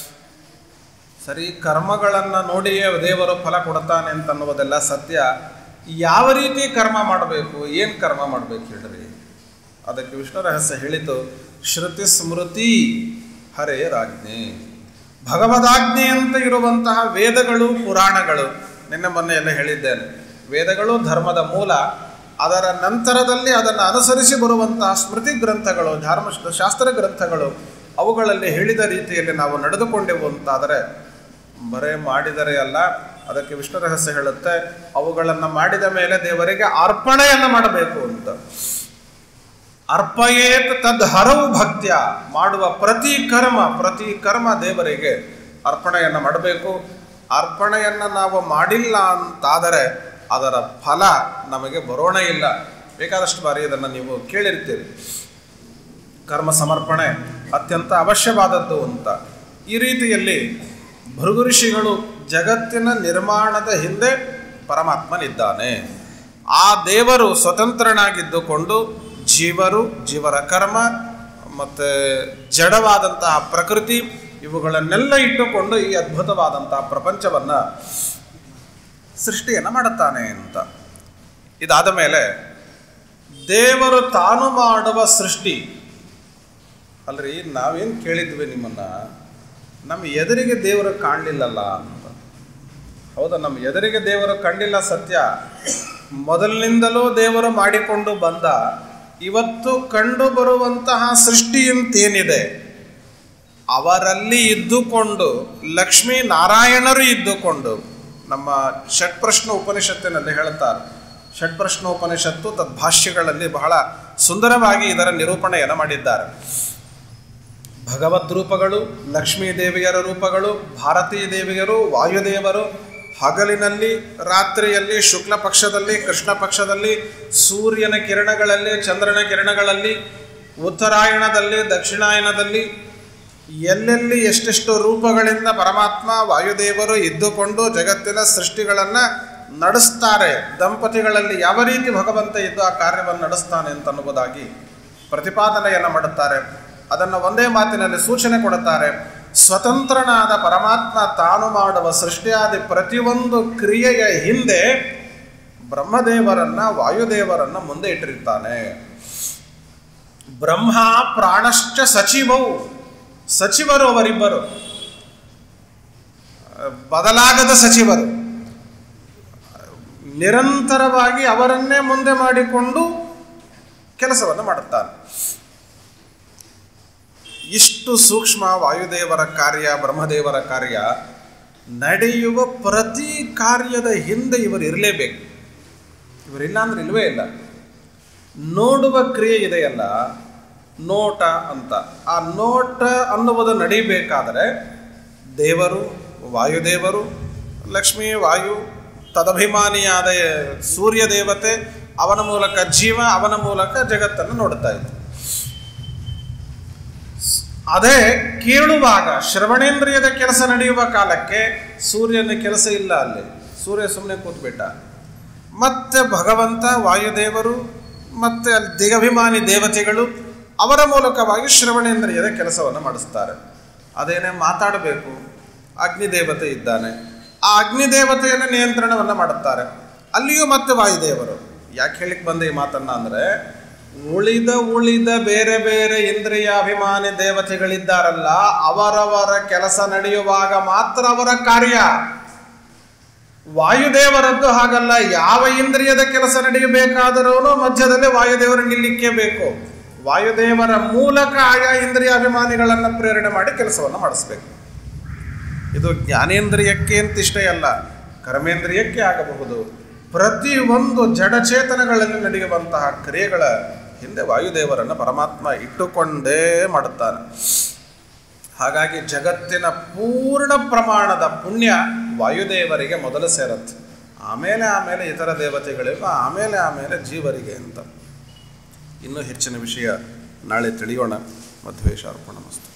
ಸರಿ, ಕರ್ಮಗಳನ್ನು ನೋಡಿಯೇ ದೇವರು ಫಲ ಕೊಡ್ತಾನೆ ಅಂತನ್ನುವುದೆಲ್ಲ ಸತ್ಯ. ಯಾವ ರೀತಿ ಕರ್ಮ ಮಾಡಬೇಕು, ಏನು ಕರ್ಮ ಮಾಡಬೇಕು ಹೇಳ್ರಿ? ಅದಕ್ಕೆ ವಿಷ್ಣು ರಹಸ್ಯ ಹೇಳಿತು, ಶ್ರುತಿ ಸ್ಮೃತಿ ಹರೇರಾಜ್ಞೆ. ಭಗವದಾಜ್ಞೆ ಅಂತ ಇರುವಂತಹ ವೇದಗಳು, ಪುರಾಣಗಳು, ನಿನ್ನೆ ಮೊನ್ನೆ ಎಲ್ಲ ಹೇಳಿದ್ದೇನೆ, ವೇದಗಳು ಧರ್ಮದ ಮೂಲ. ಅದರ ನಂತರದಲ್ಲಿ ಅದನ್ನು ಅನುಸರಿಸಿ ಬರುವಂತಹ ಸ್ಮೃತಿ ಗ್ರಂಥಗಳು, ಧರ್ಮ ಶಾಸ್ತ್ರ ಗ್ರಂಥಗಳು, ಅವುಗಳಲ್ಲಿ ಹೇಳಿದ ರೀತಿಯಲ್ಲಿ ನಾವು ನಡೆದುಕೊಂಡೆವು ಅಂತಾದರೆ ಬರೇ ಮಾಡಿದರೆ ಅಲ್ಲ. ಅದಕ್ಕೆ ವಿಷ್ಣು ರಹಸ್ಯ ಹೇಳುತ್ತೆ, ಅವುಗಳನ್ನು ಮಾಡಿದ ಮೇಲೆ ದೇವರಿಗೆ ಅರ್ಪಣೆಯನ್ನು ಮಾಡಬೇಕು ಅಂತ. ಅರ್ಪಯೇತ್ ತದ್ ಹರವು ಭಕ್ತ್ಯ. ಮಾಡುವ ಪ್ರತಿ ಕರ್ಮ ಪ್ರತಿ ಕರ್ಮ ದೇವರಿಗೆ ಅರ್ಪಣೆಯನ್ನು ಮಾಡಬೇಕು. ಅರ್ಪಣೆಯನ್ನು ನಾವು ಮಾಡಿಲ್ಲ ಅಂತಾದರೆ ಅದರ ಫಲ ನಮಗೆ ಬರೋಣ ಇಲ್ಲ. ಬೇಕಾದಷ್ಟು ಬಾರಿ ಇದನ್ನು ನೀವು ಕೇಳಿರ್ತೀರಿ. ಕರ್ಮ ಸಮರ್ಪಣೆ ಅತ್ಯಂತ ಅವಶ್ಯವಾದದ್ದು ಅಂತ. ಈ ರೀತಿಯಲ್ಲಿ ಭೃಗು ಋಷಿಗಳು ಜಗತ್ತಿನ ನಿರ್ಮಾಣದ ಹಿಂದೆ ಪರಮಾತ್ಮನಿದ್ದಾನೆ. ಆ ದೇವರು ಸ್ವತಂತ್ರನಾಗಿದ್ದುಕೊಂಡು ಜೀವರು, ಜೀವರ ಕರ್ಮ ಮತ್ತು ಜಡವಾದಂತಹ ಪ್ರಕೃತಿ ಇವುಗಳನ್ನೆಲ್ಲ ಇಟ್ಟುಕೊಂಡು ಈ ಅದ್ಭುತವಾದಂತಹ ಪ್ರಪಂಚವನ್ನು ಸೃಷ್ಟಿಯನ್ನು ಮಾಡುತ್ತಾನೆ ಅಂತ. ಇದಾದ ಮೇಲೆ ದೇವರು ತಾನು ಮಾಡುವ ಸೃಷ್ಟಿ ಅಲ್ರಿ, ನಾವೇನು ಕೇಳಿದ್ವಿ ನಿಮ್ಮನ್ನು, ನಮ್ಮ ಎದುರಿಗೆ ದೇವರು ಕಾಣಲಿಲ್ಲಲ್ಲ ಅಂತ. ಹೌದಾ, ನಮ್ಮ ಎದುರಿಗೆ ದೇವರು ಕಂಡಿಲ್ಲ ಸತ್ಯ. ಮೊದಲಿನಿಂದಲೂ ದೇವರು ಮಾಡಿಕೊಂಡು ಬಂದ. ಇವತ್ತು ಕಂಡು ಬರುವಂತಹ ಸೃಷ್ಟಿ ಅಂತೇನಿದೆ ಅವರಲ್ಲಿ ಇದ್ದುಕೊಂಡು, ಲಕ್ಷ್ಮೀ ನಾರಾಯಣರು ಇದ್ದುಕೊಂಡು, ನಮ್ಮ ಷಟ್ಪ್ರಶ್ನ ಉಪನಿಷತ್ತಿನಲ್ಲಿ ಹೇಳುತ್ತಾರೆ. ಷಟ್ಪ್ರಶ್ನ ಉಪನಿಷತ್ತು ತದ್ಭಾಷ್ಯಗಳಲ್ಲಿ ಬಹಳ ಸುಂದರವಾಗಿ ಇದರ ನಿರೂಪಣೆಯನ್ನು ಮಾಡಿದ್ದಾರೆ. ಭಗವದ್ ರೂಪಗಳು, ಲಕ್ಷ್ಮೀ ದೇವಿಯರ ರೂಪಗಳು, ಭಾರತೀ ದೇವಿಯರು, ವಾಯುದೇವರು, ಹಗಲಿನಲ್ಲಿ ರಾತ್ರಿಯಲ್ಲಿ, ಶುಕ್ಲ ಪಕ್ಷದಲ್ಲಿ, ಕೃಷ್ಣ ಪಕ್ಷದಲ್ಲಿ, ಸೂರ್ಯನ ಕಿರಣಗಳಲ್ಲಿ, ಚಂದ್ರನ ಕಿರಣಗಳಲ್ಲಿ, ಉತ್ತರಾಯಣದಲ್ಲಿ, ದಕ್ಷಿಣಾಯನದಲ್ಲಿ, ಎಲ್ಲೆಲ್ಲಿ ಎಷ್ಟೆಷ್ಟು ರೂಪಗಳಿಂದ ಪರಮಾತ್ಮ ವಾಯುದೇವರು ಇದ್ದುಕೊಂಡು ಜಗತ್ತಿನ ಸೃಷ್ಟಿಗಳನ್ನು ನಡೆಸ್ತಾರೆ. ದಂಪತಿಗಳಲ್ಲಿ ಯಾವ ರೀತಿ ಭಗವಂತ ಇದ್ದು ಆ ಕಾರ್ಯವನ್ನು ನಡೆಸ್ತಾನೆ ಅಂತನ್ನುವುದಾಗಿ ಪ್ರತಿಪಾದನೆಯನ್ನು ಮಾಡುತ್ತಾರೆ. ಅದನ್ನು ಒಂದೇ ಮಾತಿನಲ್ಲಿ ಸೂಚನೆ ಕೊಡುತ್ತಾರೆ. ಸ್ವತಂತ್ರನಾದ ಪರಮಾತ್ಮ ತಾನು ಮಾಡುವ ಸೃಷ್ಟಿಯಾದಿ ಪ್ರತಿಯೊಂದು ಕ್ರಿಯೆಯ ಹಿಂದೆ ಬ್ರಹ್ಮದೇವರನ್ನ, ವಾಯುದೇವರನ್ನ ಮುಂದೆ ಇಟ್ಟಿರ್ತಾನೆ. ಬ್ರಹ್ಮ ಪ್ರಾಣಶ್ಚ ಸಚಿವವು, ಸಚಿವರು ಅವರಿಬ್ಬರು, ಬದಲಾಗದ ಸಚಿವರು. ನಿರಂತರವಾಗಿ ಅವರನ್ನೇ ಮುಂದೆ ಮಾಡಿಕೊಂಡು ಕೆಲಸವನ್ನು ಮಾಡುತ್ತಾನೆ. ಇಷ್ಟು ಸೂಕ್ಷ್ಮ ವಾಯುದೇವರ ಕಾರ್ಯ, ಬ್ರಹ್ಮದೇವರ ಕಾರ್ಯ. ನಡೆಯುವ ಪ್ರತಿ ಕಾರ್ಯದ ಹಿಂದೆ ಇವರು ಇರಲೇಬೇಕು. ಇವರಿಲ್ಲ ಅಂದ್ರೆ ಇಲ್ಲವೇ ಇಲ್ಲ. ನೋಡುವ ಕ್ರಿಯೆ ಇದೆಯಲ್ಲ, ನೋಟ ಅಂತ, ಆ ನೋಟ ಅನ್ನುವುದು ನಡೀಬೇಕಾದರೆ ದೇವರು, ವಾಯುದೇವರು, ಲಕ್ಷ್ಮೀ, ವಾಯು, ತದಭಿಮಾನಿಯಾದ ಸೂರ್ಯ ದೇವತೆ, ಅವನ ಮೂಲಕ ಜೀವ, ಅವನ ಮೂಲಕ ಜಗತ್ತನ್ನು ನೋಡುತ್ತಾ ಇತ್ತು. ಅದೇ ಕೇಳುವಾಗ ಶ್ರವಣೇಂದ್ರಿಯದ ಕೆಲಸ ನಡೆಯುವ ಕಾಲಕ್ಕೆ ಸೂರ್ಯನ ಕೆಲಸ ಇಲ್ಲ. ಅಲ್ಲಿ ಸೂರ್ಯ ಸುಮ್ಮನೆ ಕೂತ್ಬಿಟ್ಟ. ಮತ್ತೆ ಭಗವಂತ, ವಾಯುದೇವರು, ಮತ್ತೆ ಅಲ್ಲಿ ದಿಗಭಿಮಾನಿ ದೇವತೆಗಳು ಅವರ ಮೂಲಕವಾಗಿ ಶ್ರವಣೇಂದ್ರಿಯದ ಕೆಲಸವನ್ನು ಮಾಡಿಸ್ತಾರೆ. ಅದೇನೇ ಮಾತಾಡಬೇಕು, ಅಗ್ನಿದೇವತೆ ಇದ್ದಾನೆ, ಆ ಅಗ್ನಿದೇವತೆಯನ್ನು ನಿಯಂತ್ರಣವನ್ನು ಮಾಡುತ್ತಾರೆ. ಅಲ್ಲಿಯೂ ಮತ್ತೆ ವಾಯುದೇವರು. ಯಾಕೆ ಹೇಳಿಕ್ಕೆ ಬಂದೆ ಈ ಮಾತನ್ನ ಅಂದರೆ, ಉಳಿದ ಉಳಿದ ಬೇರೆ ಬೇರೆ ಇಂದ್ರಿಯಾಭಿಮಾನಿ ದೇವತೆಗಳಿದ್ದಾರಲ್ಲ, ಅವರವರ ಕೆಲಸ ನಡೆಯುವಾಗ ಮಾತ್ರ ಅವರ ಕಾರ್ಯ. ವಾಯುದೇವರದ್ದು ಹಾಗಲ್ಲ. ಯಾವ ಇಂದ್ರಿಯದ ಕೆಲಸ ನಡೆಯಬೇಕಾದರೂ ಮಧ್ಯದಲ್ಲಿ ವಾಯುದೇವರು ನಿಲ್ಲಿಕ್ಕೇ ಬೇಕು. ವಾಯುದೇವರ ಮೂಲಕ ಆಯಾ ಇಂದ್ರಿಯಾಭಿಮಾನಿಗಳನ್ನು ಪ್ರೇರಣೆ ಮಾಡಿ ಕೆಲಸವನ್ನು ಮಾಡಿಸ್ಬೇಕು. ಇದು ಜ್ಞಾನೇಂದ್ರಿಯಕ್ಕೆ ಅಂತಿಷ್ಟೇ ಅಲ್ಲ, ಕರ್ಮೇಂದ್ರಿಯಕ್ಕೆ ಆಗಬಹುದು. ಪ್ರತಿಯೊಂದು ಜಡಚೇತನಗಳಲ್ಲಿ ನಡೆಯುವಂತಹ ಕ್ರಿಯೆಗಳ ಹಿಂದೆ ವಾಯುದೇವರನ್ನು ಪರಮಾತ್ಮ ಇಟ್ಟುಕೊಂಡೇ ಮಾಡುತ್ತಾನೆ. ಹಾಗಾಗಿ ಜಗತ್ತಿನ ಪೂರ್ಣ ಪ್ರಮಾಣದ ಪುಣ್ಯ ವಾಯುದೇವರಿಗೆ ಮೊದಲು ಸೇರುತ್ತೆ, ಆಮೇಲೆ ಆಮೇಲೆ ಇತರ ದೇವತೆಗಳಿಗೂ, ಆಮೇಲೆ ಆಮೇಲೆ ಜೀವರಿಗೆ ಅಂತ. ಇನ್ನೂ ಹೆಚ್ಚಿನ ವಿಷಯ ನಾಳೆ ತಿಳಿಯೋಣ. ಮಧ್ವೇಶ ಅರ್ಪಣ ಮಸ್ತು.